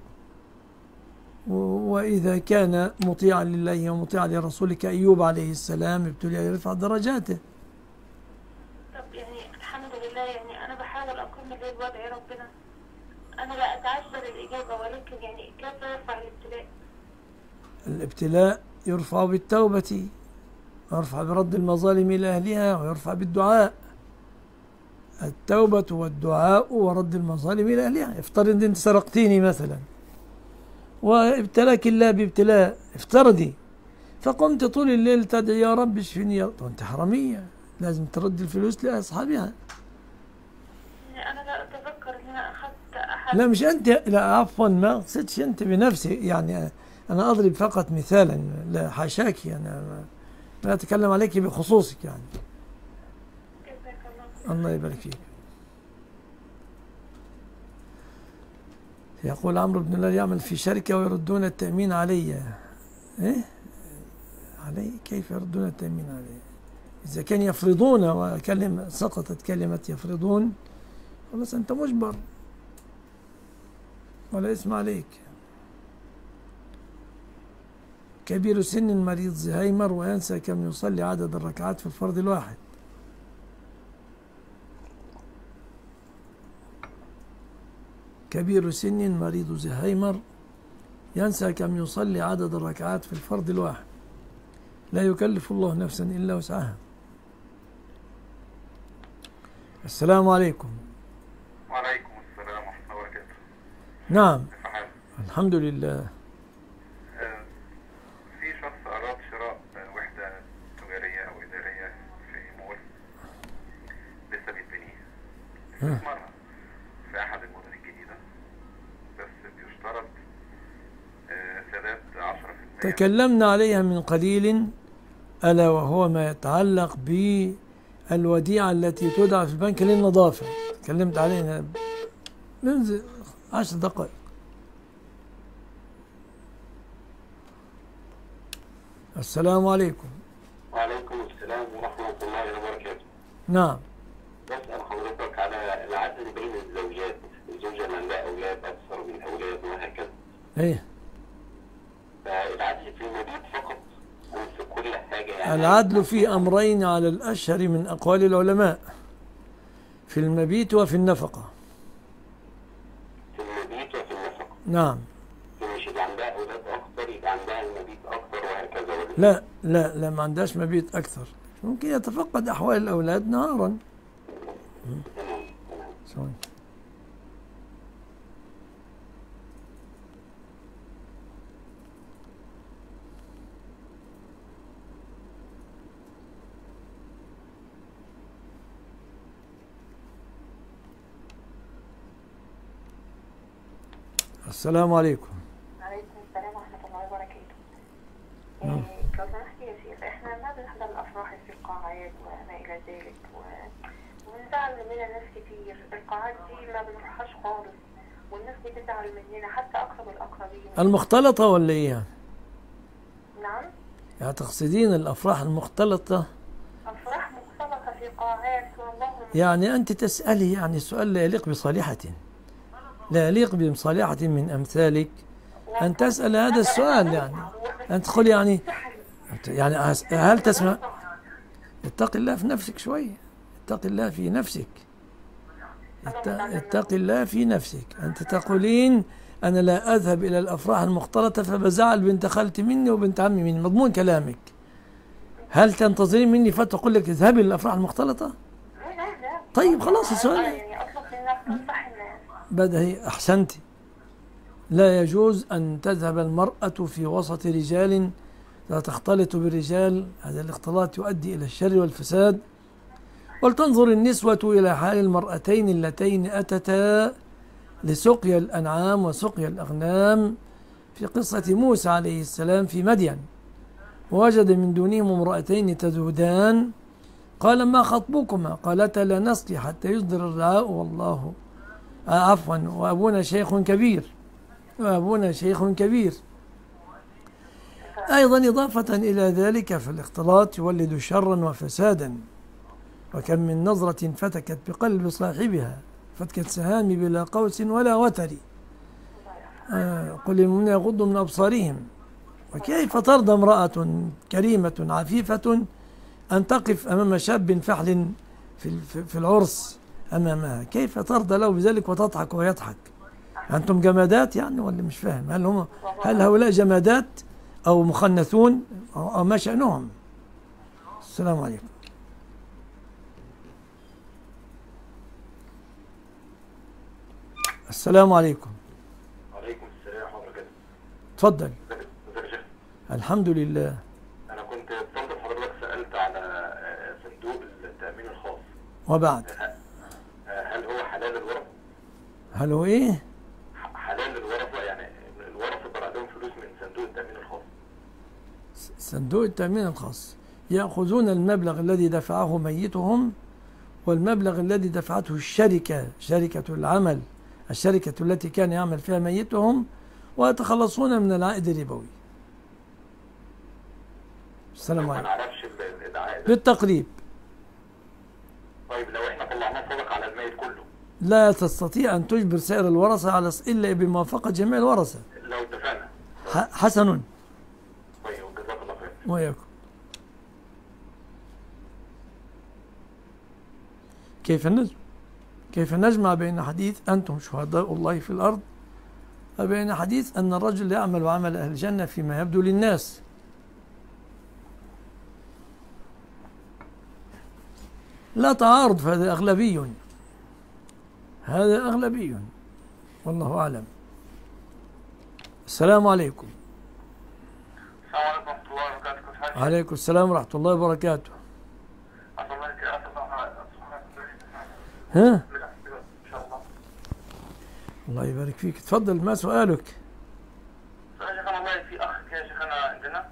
وإذا كان مطيعا لله ومطيعا لرسوله كأيوب عليه السلام ابتلي يرفع درجاته. طب يعني الحمد لله، يعني أنا بحاول أكمل للوضع ربنا، أنا لا أتعذر الإجابة، ولكن يعني كيف يرفع الابتلاء؟ الابتلاء يرفع بالتوبة، يرفع برد المظالم إلى أهلها، ويرفع بالدعاء. التوبة والدعاء ورد المظالم إلى أهلها. افترض أنت سرقتيني مثلا وابتلاك الله بابتلاء، افترضي، فقمت طول الليل تدعي يا رب اشفني، أنت حرامية، لازم ترد الفلوس لأصحابها. أنا لا أتذكر أن أنا أخذت أحد. لا مش أنت، لا عفوا، ما أقصدش أنت بنفسي، يعني أنا أضرب فقط مثالا، لا حاشاك، أنا لا أتكلم عليك بخصوصك يعني. الله يبارك فيك. يقول عمرو بن الله يعمل في شركة ويردون التأمين علي. إيه؟ علي؟ كيف يردون التأمين علي؟ إذا كان يفرضون وكلمة سقطت كلمة يفرضون خلاص أنت مجبر ولا اسم عليك. كبير سن مريض زهايمر وينسى كم يصلي عدد الركعات في الفرض الواحد. كبير سن مريض زهايمر ينسى كم يصلي عدد الركعات في الفرض الواحد، لا يكلف الله نفسا إلا وسعها. السلام عليكم. وعليكم السلام ورحمة الله وبركاته. نعم كيف حالك؟ الحمد لله. آه، في شخص أراد شراء وحدة تجارية أو إدارية في مول لسه بيتبنيه، استثمارها في أحد المدن الجديدة، بس بيشترط آه، سداد عشرة في المية. تكلمنا عليها من قليل، ألا وهو ما يتعلق بالوديعة التي تودع في البنك للنظافة. تكلمت عليها منذ عشر دقائق. السلام عليكم. وعليكم السلام ورحمة الله وبركاته. نعم. بسأل حضرتك على العدل بين الزوجات، الزوجة من عندها أولاد أكثر من أولاد وهكذا. ايه فالعدل في المبيت فقط أم في كل حاجة؟ يعني العدل في أمرين على الأشهر من أقوال العلماء، في المبيت وفي النفقة. في المبيت وفي النفقة. نعم. مش اللي عندها أولاد أكثر يبقى عندها المبيت أكثر وهكذا ولا؟ لا لا لا ما عندهاش مبيت أكثر، ممكن يتفقد أحوال الأولاد نهارا. تمام تمام. سوي. السلام عليكم. عليكم السلام ورحمة الله وبركاته. نعم. إيه، لو سمحت يا شيخ، احنا ما بنحضر الأفراح في القاعات وما إلى ذلك، و- ونزعل مننا ناس كتير. القاعات دي ما بنروحهاش خالص، والناس بتزعل مننا حتى أقرب الأقربين. المختلطة ولا إيه يعني؟ نعم. يعني تقصدين الأفراح المختلطة؟ أفراح مختلطة في قاعات والله. يعني أنت تسألي يعني سؤال لا يليق بصالحة، لا يليق بصالحة من أمثالك أن تسأل هذا السؤال. يعني أن تقول يعني يعني هل تسمع؟ اتق الله في نفسك شوية، اتق الله في نفسك، ات- اتق الله في نفسك. أنت تقولين أنا لا أذهب إلى الأفراح المختلطة فبزعل بنت خالتي مني وبنت عمي مني، مضمون كلامك. هل تنتظرين مني فتقول لك اذهبي للأفراح المختلطة؟ لا لا لا. طيب خلاص السؤال يعني أطلب الناس تنصح الناس. بدهي. أحسنت. لا يجوز أن تذهب المرأة في وسط رجال لا تختلط بالرجال، هذا الاختلاط يؤدي إلى الشر والفساد. ولتنظر النسوة إلى حال المرأتين اللتين أتتا لسقيا الأنعام وسقيا الأغنام في قصة موسى عليه السلام في مدين، ووجد من دونهم امرأتين تذودان، قال ما خطبكما؟ قالتا لا نسقي حتى يصدر الرعاء والله آه عفوا وأبونا شيخ كبير وأبونا شيخ كبير. أيضا إضافة إلى ذلك فالاختلاط يولد شرا وفسادا، وكم من نظرة فتكت بقلب صاحبها فتكت سهام بلا قوس ولا وتر. آه قل للمؤمنين يغضوا من أبصارهم. وكيف ترضى امرأة كريمة عفيفة أن تقف أمام شاب فحل في في العرس أمامها؟ كيف ترضى له بذلك وتضحك ويضحك؟ أنتم جمادات يعني ولا مش فاهم؟ هل هم هل هؤلاء جمادات أو مخنثون أو ما شأنهم؟ السلام عليكم. السلام عليكم. وعليكم السلام ورحمة الله وبركاته. تفضل. ازيك يا شيخ؟ الحمد لله. أنا كنت بصدق حضرتك سألت على آه، صندوق التأمين الخاص. وبعد هل هو حلال الورثة؟ هل هو إيه؟ حلال الورثة، يعني الورثة طلع لهم فلوس من صندوق التأمين الخاص. صندوق التأمين الخاص يأخذون المبلغ الذي دفعه ميتهم والمبلغ الذي دفعته الشركة، شركة العمل، الشركة التي كان يعمل فيها ميتهم، ويتخلصون من العائد الربوي. السلام ما عليكم. نعرفش ال- العائد. بالتقريب. طيب لو احنا طلعناه صدق على الميت كله، لا تستطيع أن تجبر سائر الورثة على إلا بموافقة جميع الورثة. لو اتفقنا. ح- حسن. طيب جزاك الله خير. وإياكم. كيف النجم؟ كيف نجمع بين حديث أنتم شهداء الله في الأرض وبين حديث أن الرجل يعمل عمل أهل الجنة فيما يبدو للناس؟ لا تعارض، فهذا أغلبي، هذا أغلبي، والله أعلم. السلام عليكم. السلام عليكم ورحمة الله وبركاته. عليكم السلام ورحمة الله وبركاته. ها؟ إن شاء الله. الله يبارك فيك، تفضل، ما سؤالك؟ يا شيخنا والله في أخ يا شيخنا عندنا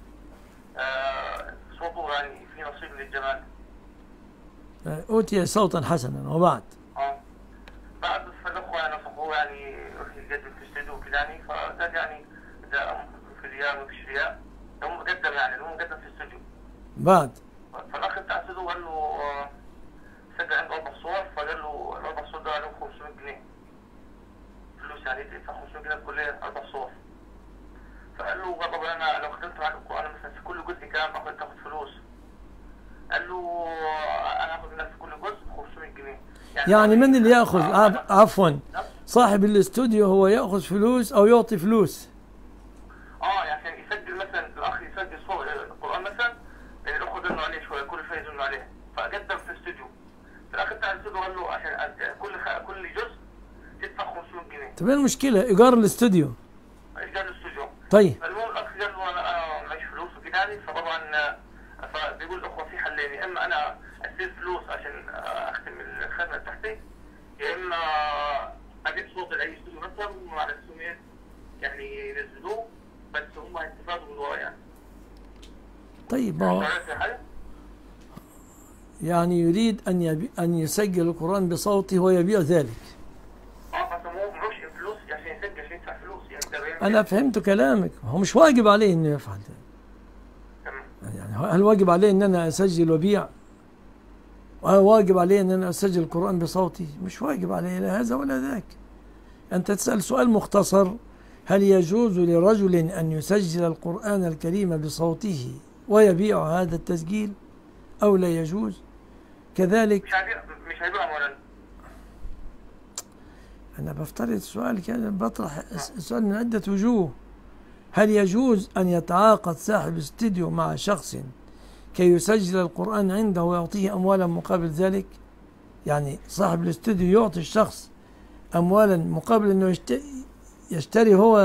آه صوته يعني في نصيب للجمال. أوتي صوتا حسنا، وبعد؟ اه بعد فالأخوة يعني نصحوه يعني يروح يقدم في استوديو وكذا يعني، فقال يعني ده في ريال وفي ريال، هم قدم يعني هم قدم في استوديو. بعد؟ فالأخ بتاع الاستوديو قال له آه سجل عنده أربع صور، فقال له الأربع صور ده عليهم خمسمية جنيه فلوس، يعني يدفع خمسمية جنيه الكلية أربع صور. فقال له طب أنا لو خدمت معاك القرآن مثلا في كل جزء كام آخد تاخد فلوس؟ قال له أنا هاخد منك في كل جزء خمسمية جنيه. يعني, يعني من اللي يأخذ؟ عفوا، صاحب الاستوديو هو يأخذ فلوس أو يعطي فلوس؟ اه يعني عشان يسجل مثلا الأخ يسجل صور القرآن مثلا، يعني الأخوة يزنوا عليه شوية، كل شوية يزنوا عليه، فقدم في استوديو. فالأخ بتاع الاستوديو قال له عشان كل كل جزء تدفع خمسمية جنيه. طب ايه المشكلة؟ إيجار الاستوديو. إيجار الاستوديو. طيب. المهم الأخ قال له أنا أنا معيش فلوس وكده يعني، فطبعا فبيقول الأخوة في حلين، يا إما أنا أسير فلوس عشان أختم الخدمة بتاعتي، يا إما أجيب صوت لأي استوديو مثلا وهم على السوميات يعني ينزلوه، بس هم هيستفادوا من ورا يعني. طيب ما هو يعني يريد أن يبي أن يسجل القرآن بصوته ويبيع ذلك. اه بس هو معوش فلوس عشان يسجل عشان يدفع فلوس يعني. أنا فهمت كلامك، هو مش واجب عليه إنه يفعل ذلك. يعني هل واجب عليه ان انا اسجل وبيع؟ واجب عليه ان انا اسجل القرآن بصوتي؟ مش واجب عليه لا هذا ولا ذاك. انت تسأل سؤال مختصر: هل يجوز لرجل ان يسجل القرآن الكريم بصوته ويبيع هذا التسجيل او لا يجوز؟ كذلك مش هيبيع مش هيبيع ولا. انا بفترض السؤال كان بطرح السؤال من عدة وجوه. هل يجوز أن يتعاقد صاحب استوديو مع شخص كي يسجل القرآن عنده ويعطيه أموالا مقابل ذلك؟ يعني صاحب الاستوديو يعطي الشخص أموالا مقابل أنه يشتري هو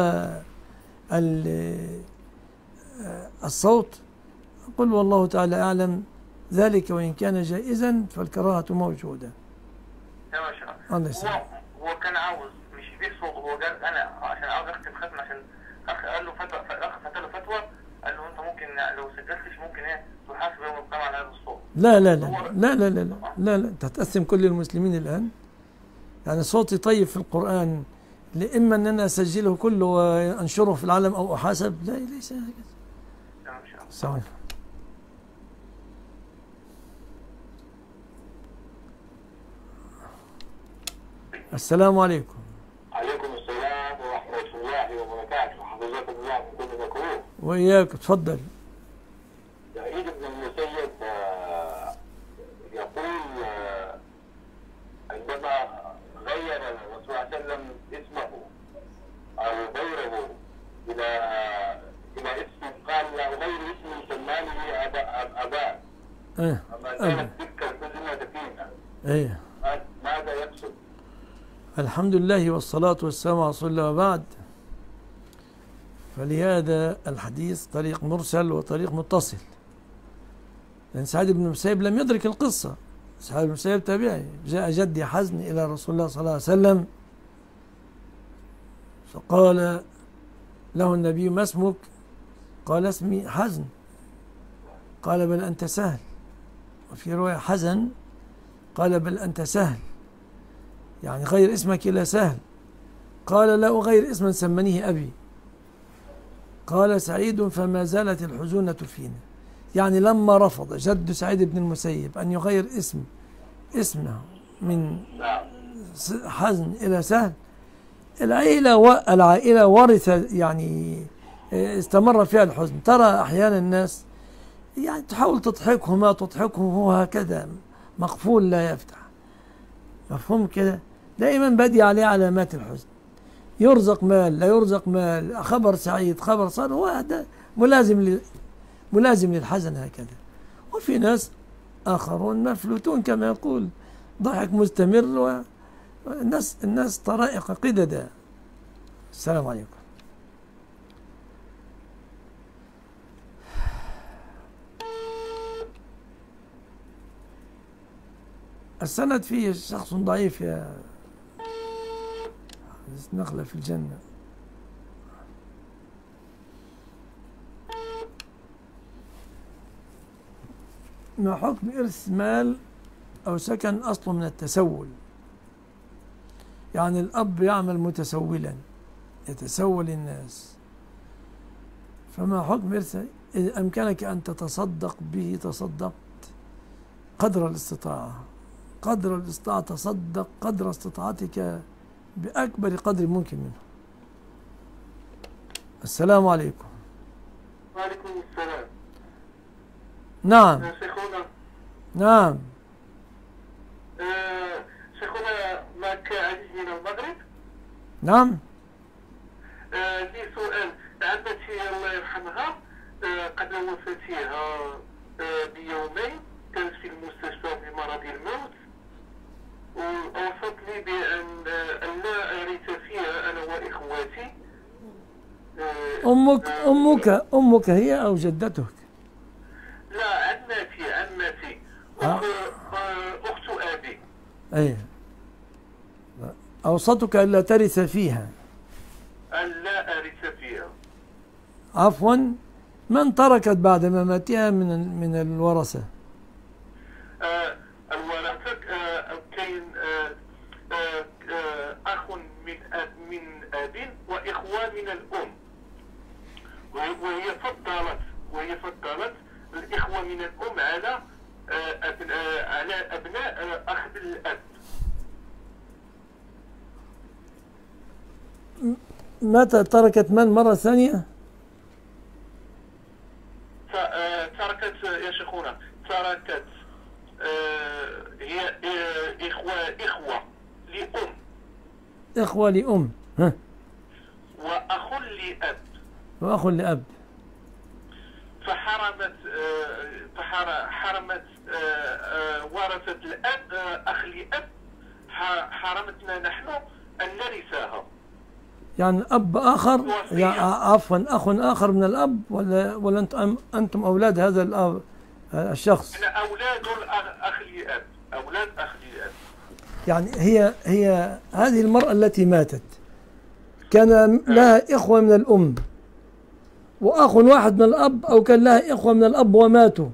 الصوت؟ قل والله تعالى أعلم، ذلك وإن كان جائزا فالكراهة موجودة. الله يسلمك. هو كان عاوز مش يبيع صوته، هو قال أنا عشان عاوز أختم ختمة، عشان أخ قال له فتوى، الأخ فتى له فتوى قال له أنت ممكن لو سجلتش ممكن إيه تحاسب يوم القيامة على هذا الصوت. لا لا لا لا لا لا لا لا لا أنت هتقسم كل المسلمين الآن؟ يعني صوتي طيب في القرآن لإما أن أنا أسجله كله وأنشره في العالم أو أحاسب؟ لا، ليس هكذا. صحيح. السلام عليكم. عليكم السلام ورحمة الله وبركاته. حفظكم الله من كل مكروه. وإياك، تفضل. سعيد بن المسيب يقول عندما غير الرسول صلى الله عليه وسلم اسمه أو غيره إلى إلى اسم، قال لا غير اسم سمانه أباه. إيه. أما كانت تلك الكلمة فينا. إيه. ماذا يقصد؟ الحمد لله والصلاة والسلام على رسول الله، وبعد. فلهذا الحديث طريق مرسل وطريق متصل، لأن سعيد بن المسيب لم يدرك القصة. سعيد بن المسيب تابعي. جاء جدي حزن إلى رسول الله صلى الله عليه وسلم فقال له النبي: ما اسمك؟ قال: اسمي حزن. قال: بل أنت سهل. وفي رواية حزن قال: بل أنت سهل، يعني غير اسمك إلى سهل. قال: لا أغير اسما سمنيه أبي. قال سعيد: فما زالت الحزونة فينا. يعني لما رفض جد سعيد بن المسيب أن يغير اسم اسمه من حزن إلى سهل، العائلة والعائلة ورث يعني استمر فيها الحزن. ترى أحيانا الناس يعني تحاول تضحكه، ما تضحكه هو هكذا مقفول لا يفتح. مفهوم كده؟ دائما بدي عليه علامات الحزن. يرزق مال، لا يرزق مال، خبر سعيد، خبر صار، هو هذا ملازم ملازم للحزن هكذا. وفي ناس آخرون مفلوتون كما يقول، ضحك مستمر، والناس الناس طرائق قددا. السلام عليكم. السند فيه شخص ضعيف يا نخلة في الجنة. ما حكم إرث مال أو سكن أصله من التسول؟ يعني الأب يعمل متسولا يتسول الناس، فما حكم إرثه؟ إذا أمكنك أن تتصدق به تصدقت قدر الاستطاعة، قدر الاستطاعة تصدق قدر استطاعتك بأكبر قدر ممكن منه. السلام عليكم. وعليكم السلام. نعم. شيخنا. نعم. آه شيخنا، معك عزيز من المغرب. نعم. آه لي سؤال. عمتي الله يرحمها آه قبل وفاتها آه بيومين كانت في المستشفى بمرض الموت، وأوصت لي بأن أن لا أرث فيها أنا وإخواتي. أمك أمك أمك هي أو جدتك؟ لا، عمتي عمتي أخت, أخت أبي. أي أوصتك ألا ترث فيها. أن لا أرث فيها. عفوا، من تركت بعد مماتها من من الورثة؟ آه الورثة آه كاين آه آه آه أخ من أب من أب وإخوة من الأم، وهي فضلت وهي فضلت الإخوة من الأم على آه أبناء على أبناء آه أخ الأب. متى تركت من مرة ثانية؟ تركت يا شيخنا، تركت آه هي آه إخوة إخوة لأم. إخوة لأم. ها. وأخ لأب. وأخ لأب. فحرمت آه فحرمت آه آه ورثة الأب آه أخ لأب، حرمتنا نحن أن نرثها. يعني أب آخر، يعني عفوا أخ آخر من الأب، ولا ولا أنتم أنتم أولاد هذا الأب الشخص؟ أنا أولاد الأخ لأب، أولاد أخ لأب. يعني هي هي هذه المرأة التي ماتت كان لها إخوة من الأم وأخ واحد من الأب، أو كان لها إخوة من الأب وماتوا؟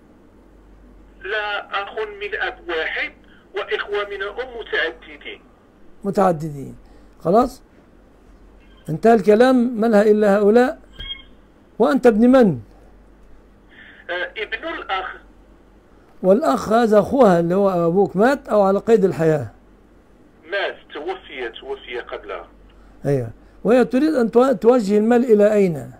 لا، أخ من أب واحد وإخوة من الأم متعددين. متعددين. خلاص انتهى الكلام. ما لها إلا هؤلاء. وأنت ابن من؟ آه ابن الأخ. والأخ هذا أخوها اللي هو أبوك مات أو على قيد الحياة؟ مات، توفي توفي قبلها. أيوة. وهي تريد أن توجه المال إلى أين؟ آه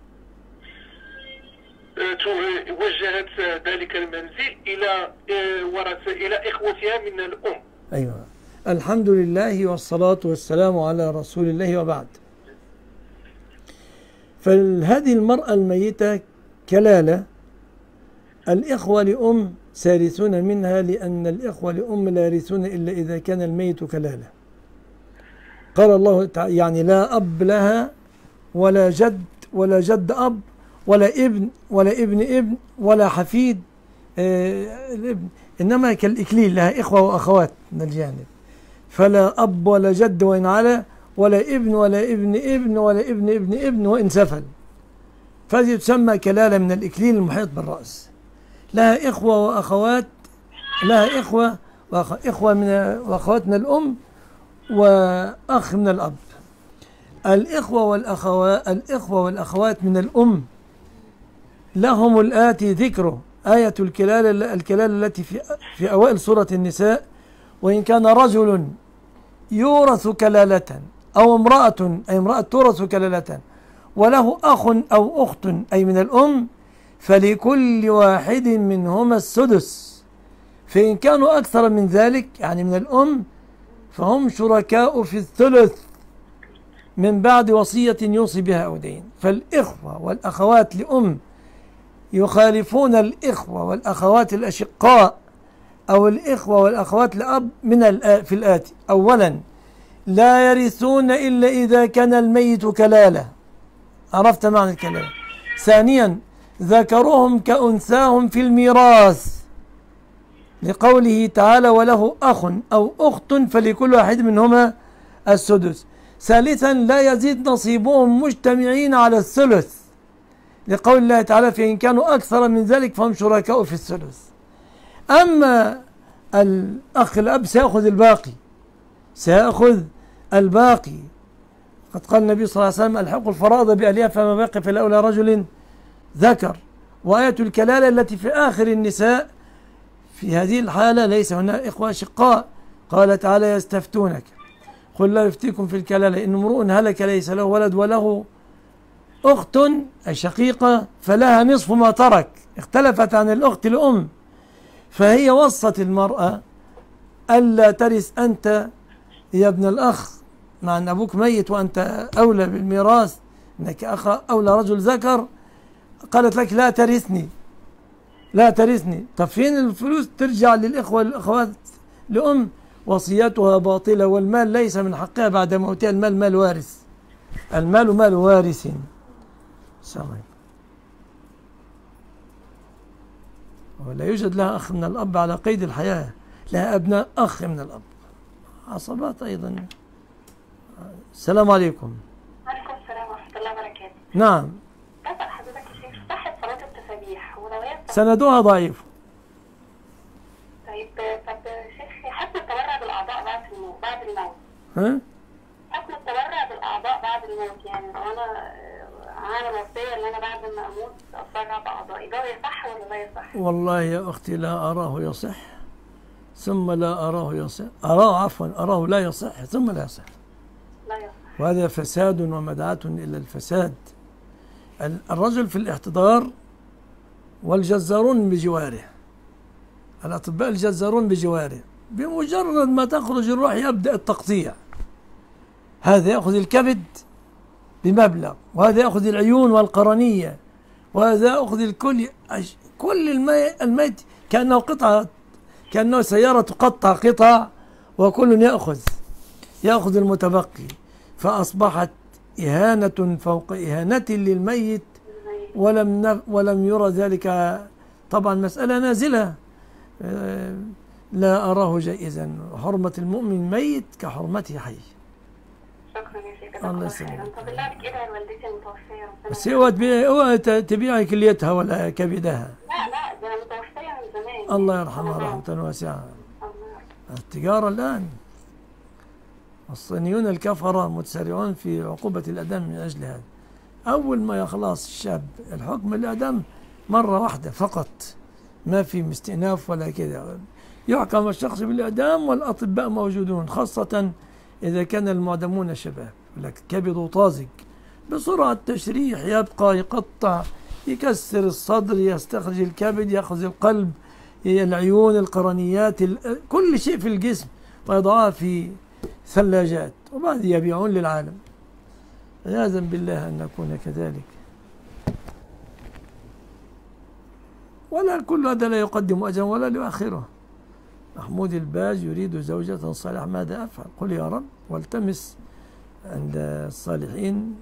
وجهت ذلك المنزل إلى آه ورث إلى إخوتها من الأم. أيوة. الحمد لله والصلاة والسلام على رسول الله، وبعد. فهذه المرأة الميتة كلالة، الإخوة لأم سارثون منها، لأن الإخوة لأم لا يرثون إلا إذا كان الميت كلالة. قال الله تعالى يعني لا أب لها ولا جد ولا جد أب ولا ابن ولا ابن ابن ولا حفيد آه الابن، إنما كالإكليل لها إخوة وأخوات من الجانب، فلا أب ولا جد وإن على، ولا ابن ولا ابن ابن ولا ابن ابن ابن وإن سفل، فهذه تسمى كلالة من الإكليل المحيط بالرأس. لها إخوة وأخوات، لها إخوة وأخ... إخوة من وأخوات من الأم وأخ من الأب. الإخوة والأخوات الإخوة والأخوات من الأم لهم الآتي ذكره، آية الكلالة الكلالة التي في في أوائل سورة النساء: وإن كان رجل يورث كلالة أو امرأة، أي امرأة تورث كلالة، وله أخ أو أخت أي من الأم، فلكل واحد منهما السدس، فإن كانوا أكثر من ذلك يعني من الأم فهم شركاء في الثلث من بعد وصية يوصي بها أو دين. فالإخوة والأخوات لأم يخالفون الإخوة والأخوات الأشقاء أو الإخوة والأخوات لأب من في الآتي: أولا لا يرثون إلا إذا كان الميت كلالة. عرفت معنى الكلالة؟ ثانيا ذكرهم كأنثاهم في الميراث لقوله تعالى: وله أخ أو أخت فلكل واحد منهما السدس. ثالثا لا يزيد نصيبهم مجتمعين على الثلث لقول الله تعالى: فإن كانوا أكثر من ذلك فهم شركاء في الثلث. أما الأخ الأب سيأخذ الباقي سيأخذ الباقي قد قال النبي صلى الله عليه وسلم: الحقوا الفرائض بأهلها فما بقي فلأولى رجل ذكر. وآية الكلالة التي في آخر النساء في هذه الحالة ليس هنا إخوة أشقاء. قال تعالى: يستفتونك قل لا يفتيكم في الكلالة إن امرؤ هلك ليس له ولد وله أخت أي شقيقة فلها نصف ما ترك. اختلفت عن الأخت الأم، فهي وصت المرأة ألا ترث أنت يا ابن الأخ مع أن أبوك ميت وأنت أولى بالميراث، أنك أخ أولى رجل ذكر. قالت لك: لا ترثني لا ترثني. طب فين الفلوس؟ ترجع للإخوة والأخوات لأم، وصيتها باطلة والمال ليس من حقها بعد موتها. المال مال وارث، المال مال وارث. سلام. ولا يوجد لها أخ من الأب على قيد الحياة، لها أبناء أخ من الأب، عصبات أيضا. السلام عليكم. وعليكم السلام ورحمة الله وبركاته. نعم. بسأل حضرتك يا شيخ، صحة صلاة التسابيح ولو هي سندوها ضعيف. طيب طب شيخ، حكم التبرع بالأعضاء بعد الموت بعد الموت ها؟ حكم التبرع بالأعضاء بعد الموت، يعني لو أنا عامل وصية إن أنا بعد ما أموت أتبرع بأعضائي، ده يصح ولا لا يصح؟ والله يا أختي لا أراه يصح ثم لا أراه يصح أراه عفوا أراه لا يصح ثم لا يصح. لا يصح. وهذا فساد ومدعاة إلى الفساد. الرجل في الاحتضار والجزارون بجواره، الأطباء الجزارون بجواره، بمجرد ما تخرج الروح يبدأ التقطيع. هذا يأخذ الكبد بمبلغ، وهذا يأخذ العيون والقرنية، وهذا يأخذ الكل، كل الميت كأنه قطعة، كأنه سيارة تقطع قطع وكل يأخذ يأخذ المتبقي. فأصبحت إهانة فوق إهانة للميت، ولم ولم يرى ذلك. طبعا مسألة نازلة، لا أراه جائزا. حرمة المؤمن ميت كحرمته حي. شكرا يا شيخ. الله يسلمك. طب بالله عليك ادعي لوالدتي المتوفية. بس اوعى اوعى تبيعي كليتها ولا كبدها. لا لا، ده متوفية من زمان. الله يرحمها رحمة واسعة. التجارة الآن الصينيون الكفرة متسارعون في عقوبة الإعدام من أجل هذا. أول ما يخلص الشاب الحكم الإعدام مرة واحدة فقط، ما في استئناف ولا كذا، يحكم الشخص بالإعدام والأطباء موجودون، خاصة إذا كان المعدمون شباب. لك كبد طازج بسرعة تشريح، يبقى يقطع، يكسر الصدر، يستخرج الكبد، يأخذ القلب، العيون، القرنيات، كل شيء في الجسم، ويضعها في ثلاجات وبعد يبيعون للعالم. عياذا بالله أن نكون كذلك. ولا كل هذا لا يقدم أجرا ولا ليؤخره. محمود الباج يريد زوجة صالحة، ماذا أفعل؟ قل يا رب والتمس عند الصالحين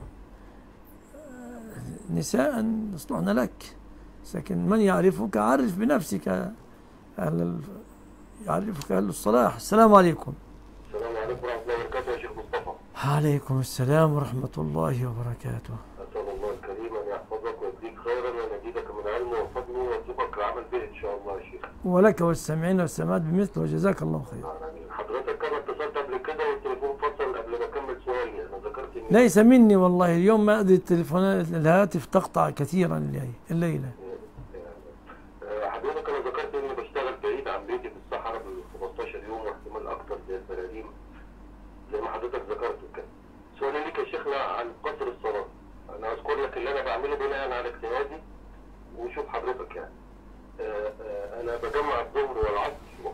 نساء يصلحن لك، لكن من يعرفك عرف بنفسك أهل يعرفك أهل الصلاح. السلام عليكم. السلام عليكم ورحمة الله وبركاته يا شيخ مصطفى. عليكم السلام ورحمة الله وبركاته. أسأل الله الكريم أن يحفظك ويزيدك خيرا ويزيدك من علمه وفضله ويرزقك العمل به إن شاء الله يا شيخ. ولك والسامعين والسماعات بمثله، وجزاك الله خير. حضرتك كان اتصلت قبل كده والتليفون فصل قبل ما أكمل سؤالي، أنا ذكرت إن ليس مني والله، اليوم ما أدري التليفونات الهاتف تقطع كثيرا الليلة. حضرتك أنا ذكرت إني بشتغل بعيد عن بيتي في الصحراء ب خمستاشر يوم واحتمال أكتر زي البلالين زي ما حضرتك ذكرت كده. سؤالي ليك يا شيخنا عن قصر الصلاة. أنا أذكر لك اللي أنا بعمله بناء على اجتهادي وشوف حضرتك يعني. آآ آآ أنا بجمع الظهر والعصر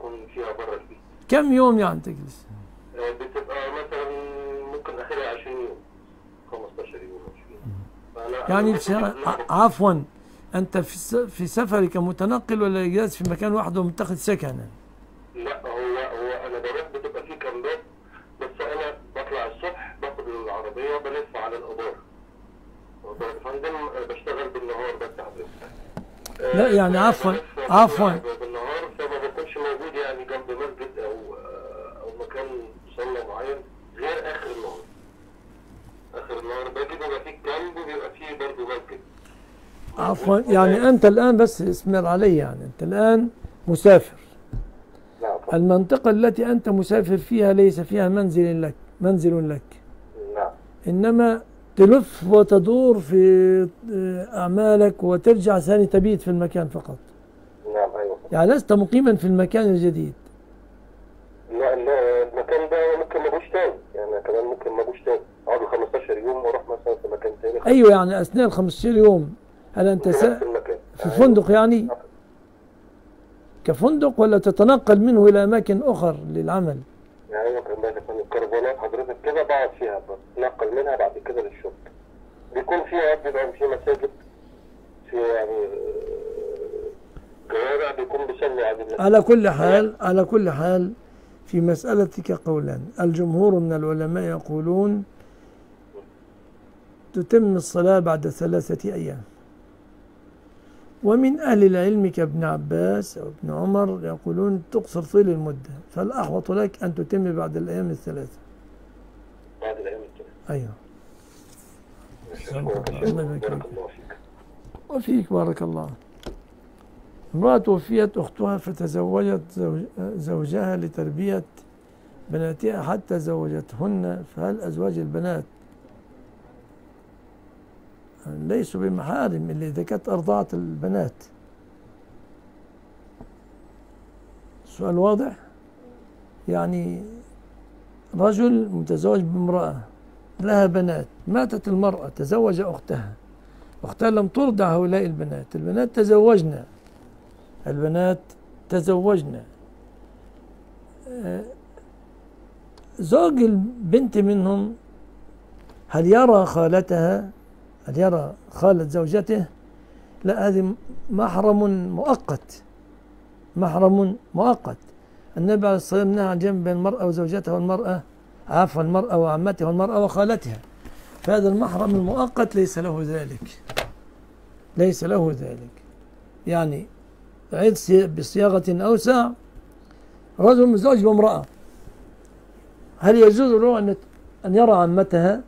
بكون فيها بره البيت. كم يوم يعني تجلس؟ آه، بتبقى مثلا ممكن اخرها عشرين يوم، خمستاشر يوم عشرين. يعني بس- عفوا، أنت في الس- في سفرك متنقل ولا جالس في مكان واحد ومتخذ سكنا؟ لا، هو هو انا بروح بتبقى في كامبات، بس انا بطلع الصبح باخد العربيه بلف على الابار. يا فندم بشتغل بالنهار بس حضرتك. لا يعني عفوا عفوا بالنهار فما بكونش موجود يعني جنب مسجد او او مكان صلى معين غير اخر النهار. اخر النهار باجي بيبقى فيه كامب وبيبقى فيه برضه مسجد. عفوا يعني أنت الآن بس اسمر علي، يعني أنت الآن مسافر. نعم. المنطقة التي أنت مسافر فيها ليس فيها منزل لك منزل لك نعم. إنما تلف وتدور في أعمالك وترجع ثاني تبيت في المكان فقط. نعم ايوه. يعني لست مقيما في المكان الجديد. لا لا، المكان ده ممكن ما اجوش تاني، يعني كمان ممكن ما اجوش تاني، اقعد خمستاشر يوم واروح مثلا في مكان تاني. أيوة يعني أثناء ال خمستاشر يوم هل أنت في سا... نفس المكان. في فندق يعني كفندق ولا تتنقل منه إلى أماكن أخرى للعمل؟ يعني ايوه كان بالك من الكرفانات حضرتك كده بقعد فيها، بتنقل منها بعد كده للشغل. بيكون فيها بيبقى في مساجد، في يعني جوامع بيكون بيصلوا على النبي. على كل حال على كل حال في مسألتك قولان. الجمهور من العلماء يقولون تتم الصلاة بعد ثلاثة أيام، ومن أهل العلم كابن عباس أو ابن عمر يقولون تقصر طيل المدة، فالأحوط لك أن تتم بعد الأيام الثلاثة. بعد الايام الثلاثه. أيوه. الله يبارك الله فيك. وفيك بارك الله. امرأة توفيت أختها فتزوجت زوج زوجها لتربية بناتها حتى زوجتهن، فهل أزواج البنات ليسوا بمحارم إلا إذا كانت أرضعت البنات؟ السؤال واضح؟ يعني رجل متزوج بامرأة لها بنات، ماتت المرأة تزوج أختها، أختها لم ترضع هؤلاء البنات، البنات تزوجنا البنات تزوجنا زوج البنت منهم هل يرى خالتها؟ هل يرى خالة زوجته؟ لا، هذه محرم مؤقت، محرم مؤقت. النبي عليه الصلاة والسلام نهى عن جمع بين المرأة وزوجتها والمرأة عفوا المرأة وعمتها والمرأة وخالتها، فهذا المحرم المؤقت ليس له ذلك، ليس له ذلك. يعني عيد بصياغة أوسع، رجل مزوج بامرأة هل يجوز له أن أن يرى عمتها؟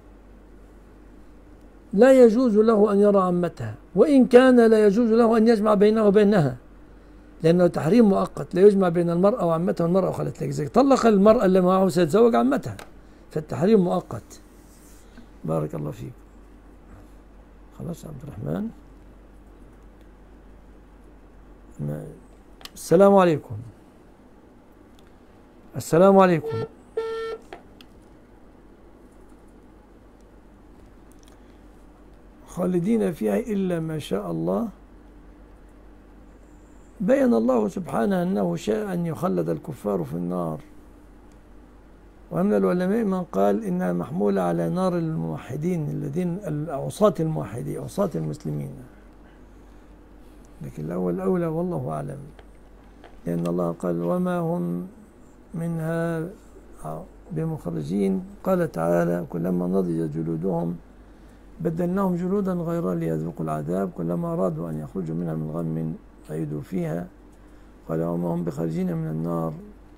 لا يجوز له أن يرى عمتها، وإن كان لا يجوز له أن يجمع بينه وبينها، لأنه تحريم مؤقت، لا يجمع بين المرأة وعمتها والمرأة وخالتها. إذا طلق المرأة اللي معه سيتزوج عمتها، فالتحريم مؤقت. بارك الله فيك. خلاص عبد الرحمن. السلام عليكم. السلام عليكم. خالدين فيها إلا ما شاء الله. بين الله سبحانه أنه شاء أن يخلد الكفار في النار، ومن العلماء من قال إنها محمولة على نار الموحدين الذين عصاة الموحدين عصاة المسلمين، لكن الأول الأولى والله أعلم، لأن الله قال وما هم منها بمخرجين. قال تعالى كلما نضجت جلودهم بدلناهم جلودا غيرها ليذوقوا العذاب، كلما أرادوا أن يخرجوا منها من غم عيدوا فيها، قال وما هم بخارجين من النار.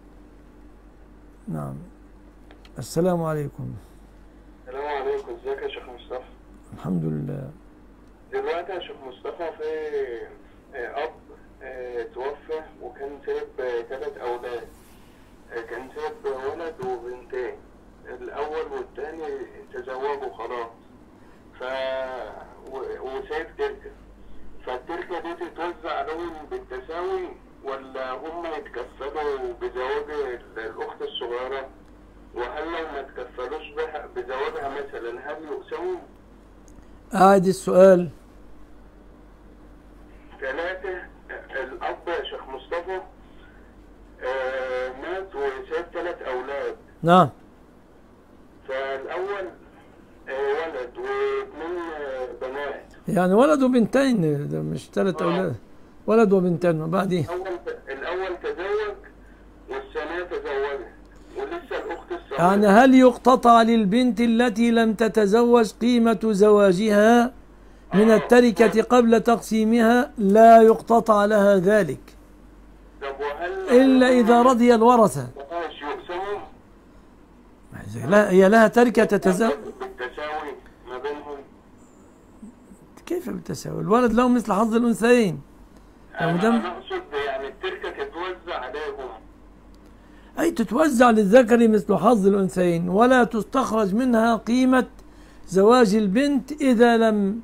نعم. السلام عليكم. السلام عليكم، ازيك يا شيخ مصطفى؟ الحمد لله. دلوقتي يا شيخ مصطفى في أب توفى وكان سايب ثلاث أولاد، كان سايب ولد وبنتين، الأول والثاني تزوجوا خلاص، ف وسايب تركة، فالتركة دي تتوزع عليهم بالتساوي ولا هم يتكفلوا بزواج الأخت الصغيرة؟ وهل لو ما تكفلوش بزواجها مثلا هل يقسموا؟ أعد السؤال. ثلاثة، الأب يا شيخ مصطفى آه مات وساب ثلاث أولاد. نعم. فالأول آه ولد واثنين آه بنات. يعني ولد وبنتين، ده مش ثلاث آه. أولاد، ولد وبنتين. وبعدين الأول الأول تزوج والثانية تزوجت ولسه الأخت الصغيرة. يعني هل يقتطع للبنت التي لم تتزوج قيمة زواجها من التركة قبل تقسيمها؟ لا يقتطع لها ذلك طب وهل إلا إذا رضي الورثة. ماشي يقسموا لا، هي لها تركة تتزوج بالتساوي ما بينهم؟ كيف بالتساوي؟ الولد له مثل حظ الأنثيين. أنا دم- أنا أقصد يعني التركة تتوزع عليهم. أي تتوزع للذكر مثل حظ الأنثيين، ولا تستخرج منها قيمة زواج البنت إذا لم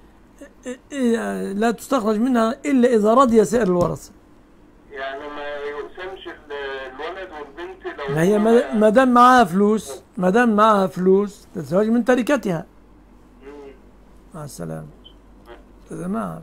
لا تستخرج منها إلا إذا رضي سائر الورثة. يعني ما يقسمش ال- الولد والبنت لو ما هي هما- ما دام معاها فلوس، ما دام معاها فلوس تتزوج من تركتها. مم. مع السلامة. إذا معها.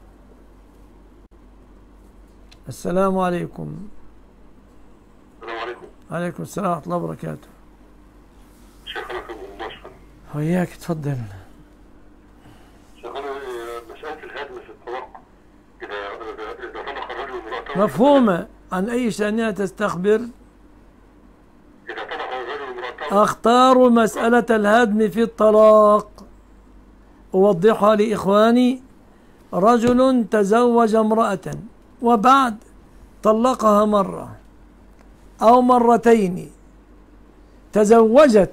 السلام عليكم. السلام عليكم. عليكم السلام ورحمة الله وبركاته. شيخنا في المباشرة. وإياك، تفضل. شيخنا مسألة الهدم في الطلاق إذا إذا إذا طلق الرجل امرأته. مفهومة. عن أي شأنها تستخبر؟ إذا طلق الرجل امرأته. أختار مسألة الهدم في الطلاق. أوضحها لإخواني. رجل تزوج امرأة وبعد طلقها مرة أو مرتين، تزوجت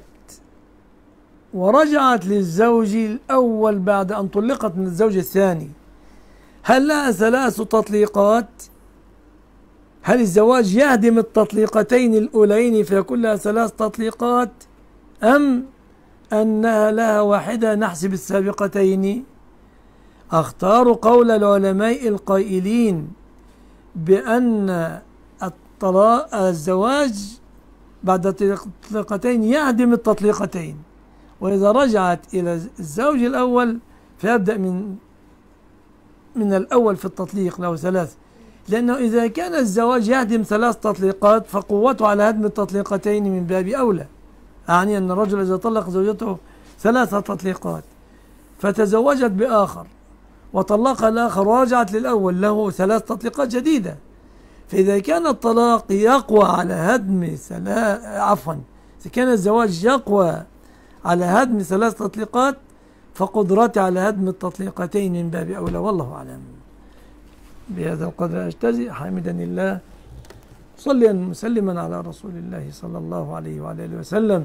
ورجعت للزوج الأول بعد أن طلقت من الزوج الثاني، هل لها ثلاث تطليقات؟ هل الزواج يهدم التطليقتين الأولين فيكون لها ثلاث تطليقات، أم أنها لها واحدة نحسب السابقتين؟ أختار قول العلماء القائلين بأن الطلاق الزواج بعد التطليقتين يهدم التطليقتين، وإذا رجعت إلى الزوج الأول فيبدأ من من الأول في التطليق له ثلاث، لأنه إذا كان الزواج يهدم ثلاث تطليقات فقوته على هدم التطليقتين من باب أولى. أعني أن الرجل إذا طلق زوجته ثلاث تطليقات فتزوجت بآخر وطلقها الآخر ورجعت للأول، له ثلاث تطليقات جديدة. فإذا كان الطلاق يقوى على هدم ثلاث عفوا إذا كان الزواج يقوى على هدم ثلاث تطليقات فقدرتي على هدم التطليقتين من باب أولى، والله أعلم. بهذا القدر أجتزئ، حامدا الله صليا مسلما على رسول الله صلى الله عليه وعلى آله وسلم.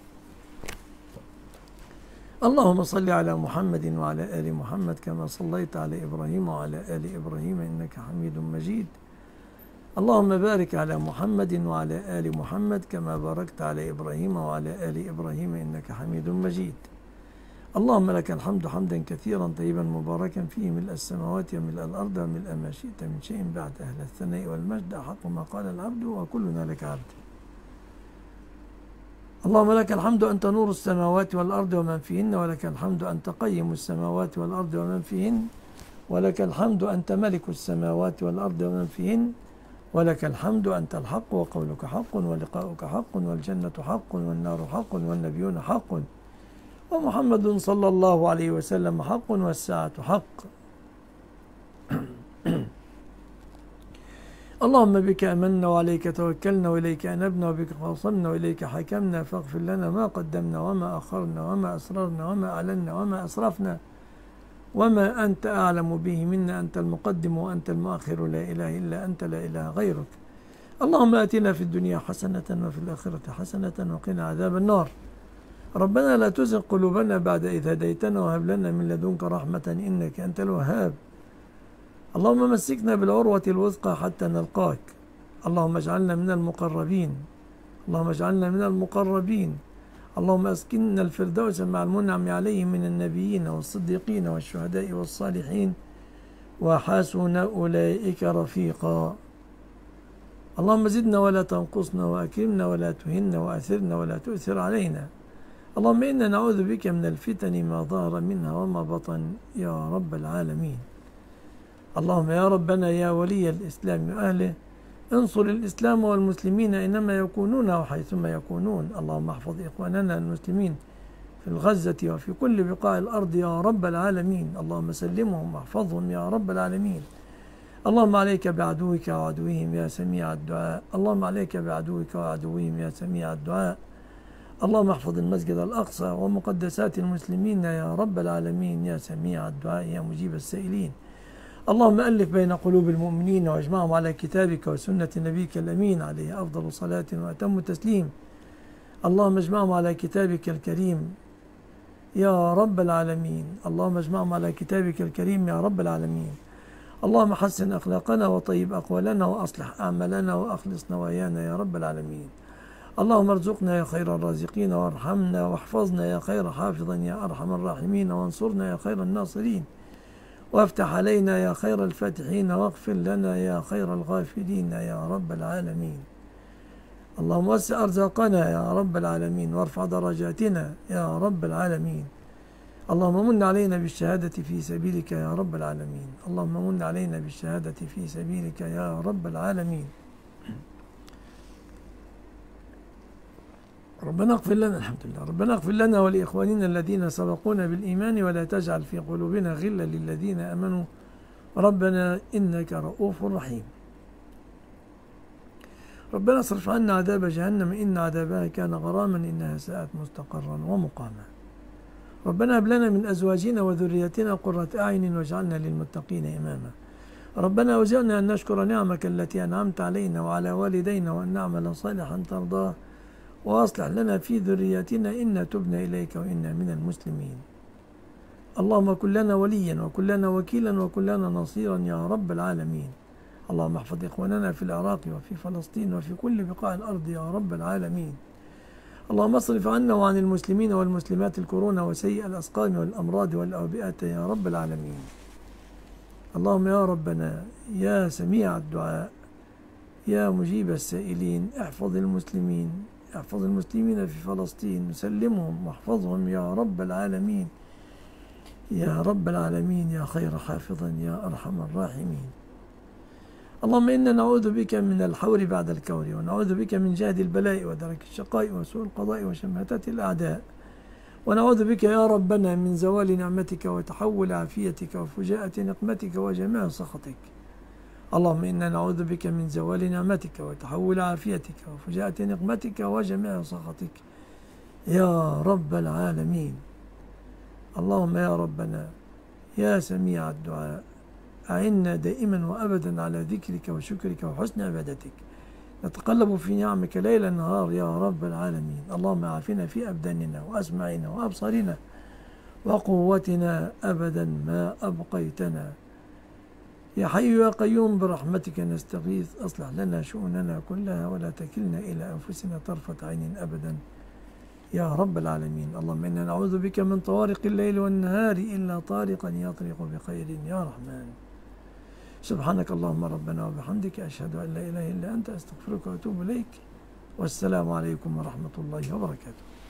اللهم صل على محمد وعلى آل محمد كما صليت على إبراهيم وعلى آل إبراهيم إنك حميد مجيد. اللهم بارك على محمد وعلى آل محمد كما باركت على إبراهيم وعلى آل إبراهيم إنك حميد مجيد. اللهم لك الحمد حمدا كثيرا طيبا مباركا فيه ملء السماوات وملء الأرض وملء ما شئت من شيء بعد، أهل الثناء والمجد أحق ما قال العبد وكلنا لك عبد. اللهم لك الحمد أنت نور السماوات والأرض ومن فيهن، ولك الحمد أنت قيم السماوات والأرض ومن فيهن، ولك الحمد أنت ملك السماوات والأرض ومن فيهن، ولك الحمد أنت الحق وقولك حق ولقاؤك حق والجنة حق والنار حق والنبيون حق ومحمد صلى الله عليه وسلم حق والساعة حق. اللهم بك أمنا وعليك توكلنا وإليك أنبنا وبك خاصمنا وإليك حكمنا، فاغفر لنا ما قدمنا وما أخرنا وما أسررنا وما أعلنا وما أسرفنا وما أنت أعلم به منا، أنت المقدم وأنت المؤخر، لا إله إلا أنت لا إله غيرك. اللهم آتنا في الدنيا حسنة وفي الآخرة حسنة وقنا عذاب النار. ربنا لا تزغ قلوبنا بعد إذ هديتنا وهب لنا من لدنك رحمة إنك أنت الوهاب. اللهم مسكنا بالعروة الوثقى حتى نلقاك. اللهم اجعلنا من المقربين، اللهم اجعلنا من المقربين. اللهم اسكننا الفردوس مع المنعم عليهم من النبيين والصديقين والشهداء والصالحين وحسن أولئك رفيقا. اللهم زدنا ولا تنقصنا وأكرمنا ولا تهنا وأثرنا ولا تؤثر علينا. اللهم إنا نعوذ بك من الفتن ما ظهر منها وما بطن يا رب العالمين. اللهم يا ربنا يا ولي الإسلام وأهله انصر الإسلام والمسلمين إنما يكونون وحيثما يكونون. اللهم احفظ إخواننا المسلمين في الغزة وفي كل بقاع الأرض يا رب العالمين. اللهم سلمهم واحفظهم يا رب العالمين. اللهم عليك بعدوك وعدوهم يا سميع الدعاء. اللهم عليك بعدوك وعدوهم يا سميع الدعاء. اللهم احفظ المسجد الأقصى ومقدسات المسلمين يا رب العالمين يا سميع الدعاء يا مجيب السائلين. اللهم ألف بين قلوب المؤمنين واجمعهم على كتابك وسنة نبيك الأمين عليه أفضل صلاة وأتم تسليم. اللهم اجمعهم على كتابك الكريم يا رب العالمين. اللهم اجمعهم على كتابك الكريم يا رب العالمين. اللهم حسن أخلاقنا وطيب أقوالنا وأصلح أعمالنا وأخلص نوايانا يا رب العالمين. اللهم ارزقنا يا خير الرازقين وارحمنا واحفظنا يا خير حافظا يا أرحم الراحمين وانصرنا يا خير الناصرين وافتح علينا يا خير الفاتحين واغفر لنا يا خير الغافلين يا رب العالمين. اللهم وسع أرزاقنا يا رب العالمين وارفع درجاتنا يا رب العالمين. اللهم من علينا بالشهادة في سبيلك يا رب العالمين. اللهم من علينا بالشهادة في سبيلك يا رب العالمين. ربنا اغفر لنا الحمد لله ربنا اغفر لنا ولإخواننا الذين سبقونا بالإيمان ولا تجعل في قلوبنا غلا للذين آمنوا ربنا إنك رؤوف رحيم. ربنا اصرف عنا عذاب جهنم إن عذابها كان غراما إنها ساءت مستقرا ومقاما. ربنا هب لنا من أزواجنا وذريتنا قرة أعين واجعلنا للمتقين إماما. ربنا أوزعنا أن نشكر نعمك التي أنعمت علينا وعلى والدينا وأن نعمل صالحا ترضاه وأصلح لنا في ذرياتنا إنا تبنا إليك وإنا من المسلمين. اللهم كن لنا وليا وكن لنا وكيلا وكن لنا نصيرا يا رب العالمين. اللهم احفظ إخواننا في العراق وفي فلسطين وفي كل بقاع الأرض يا رب العالمين. اللهم اصرف عنا وعن المسلمين والمسلمات الكورونا وسيء الأسقام والأمراض والأوبئة يا رب العالمين. اللهم يا ربنا يا سميع الدعاء يا مجيب السائلين احفظ المسلمين احفظ المسلمين في فلسطين سلمهم واحفظهم يا رب العالمين يا رب العالمين يا خير حافظا يا أرحم الراحمين. اللهم إنا نعوذ بك من الحور بعد الكور ونعوذ بك من جهد البلاء ودرك الشقاء وسوء القضاء وشماتة الأعداء ونعوذ بك يا ربنا من زوال نعمتك وتحول عافيتك وفجاءة نقمتك وجميع سخطك. اللهم إنا نعوذ بك من زوال نعمتك وتحول عافيتك وفجاءة نقمتك وجميع سخطك يا رب العالمين. اللهم يا ربنا يا سميع الدعاء أعنا دائما وأبدا على ذكرك وشكرك وحسن عبادتك نتقلب في نعمك ليلا نهار يا رب العالمين. اللهم عافنا في أبداننا وأسماعنا وأبصارنا وقوتنا أبدا ما أبقيتنا يا حي يا قيوم برحمتك نستغيث أصلح لنا شؤوننا كلها ولا تكلنا إلى أنفسنا طرفة عين أبدا يا رب العالمين. اللهم إنا نعوذ بك من طوارق الليل والنهار إلا طارقا يطرق بخير يا رحمن. سبحانك اللهم ربنا وبحمدك أشهد أن لا إله إلا أنت أستغفرك وأتوب إليك والسلام عليكم ورحمة الله وبركاته.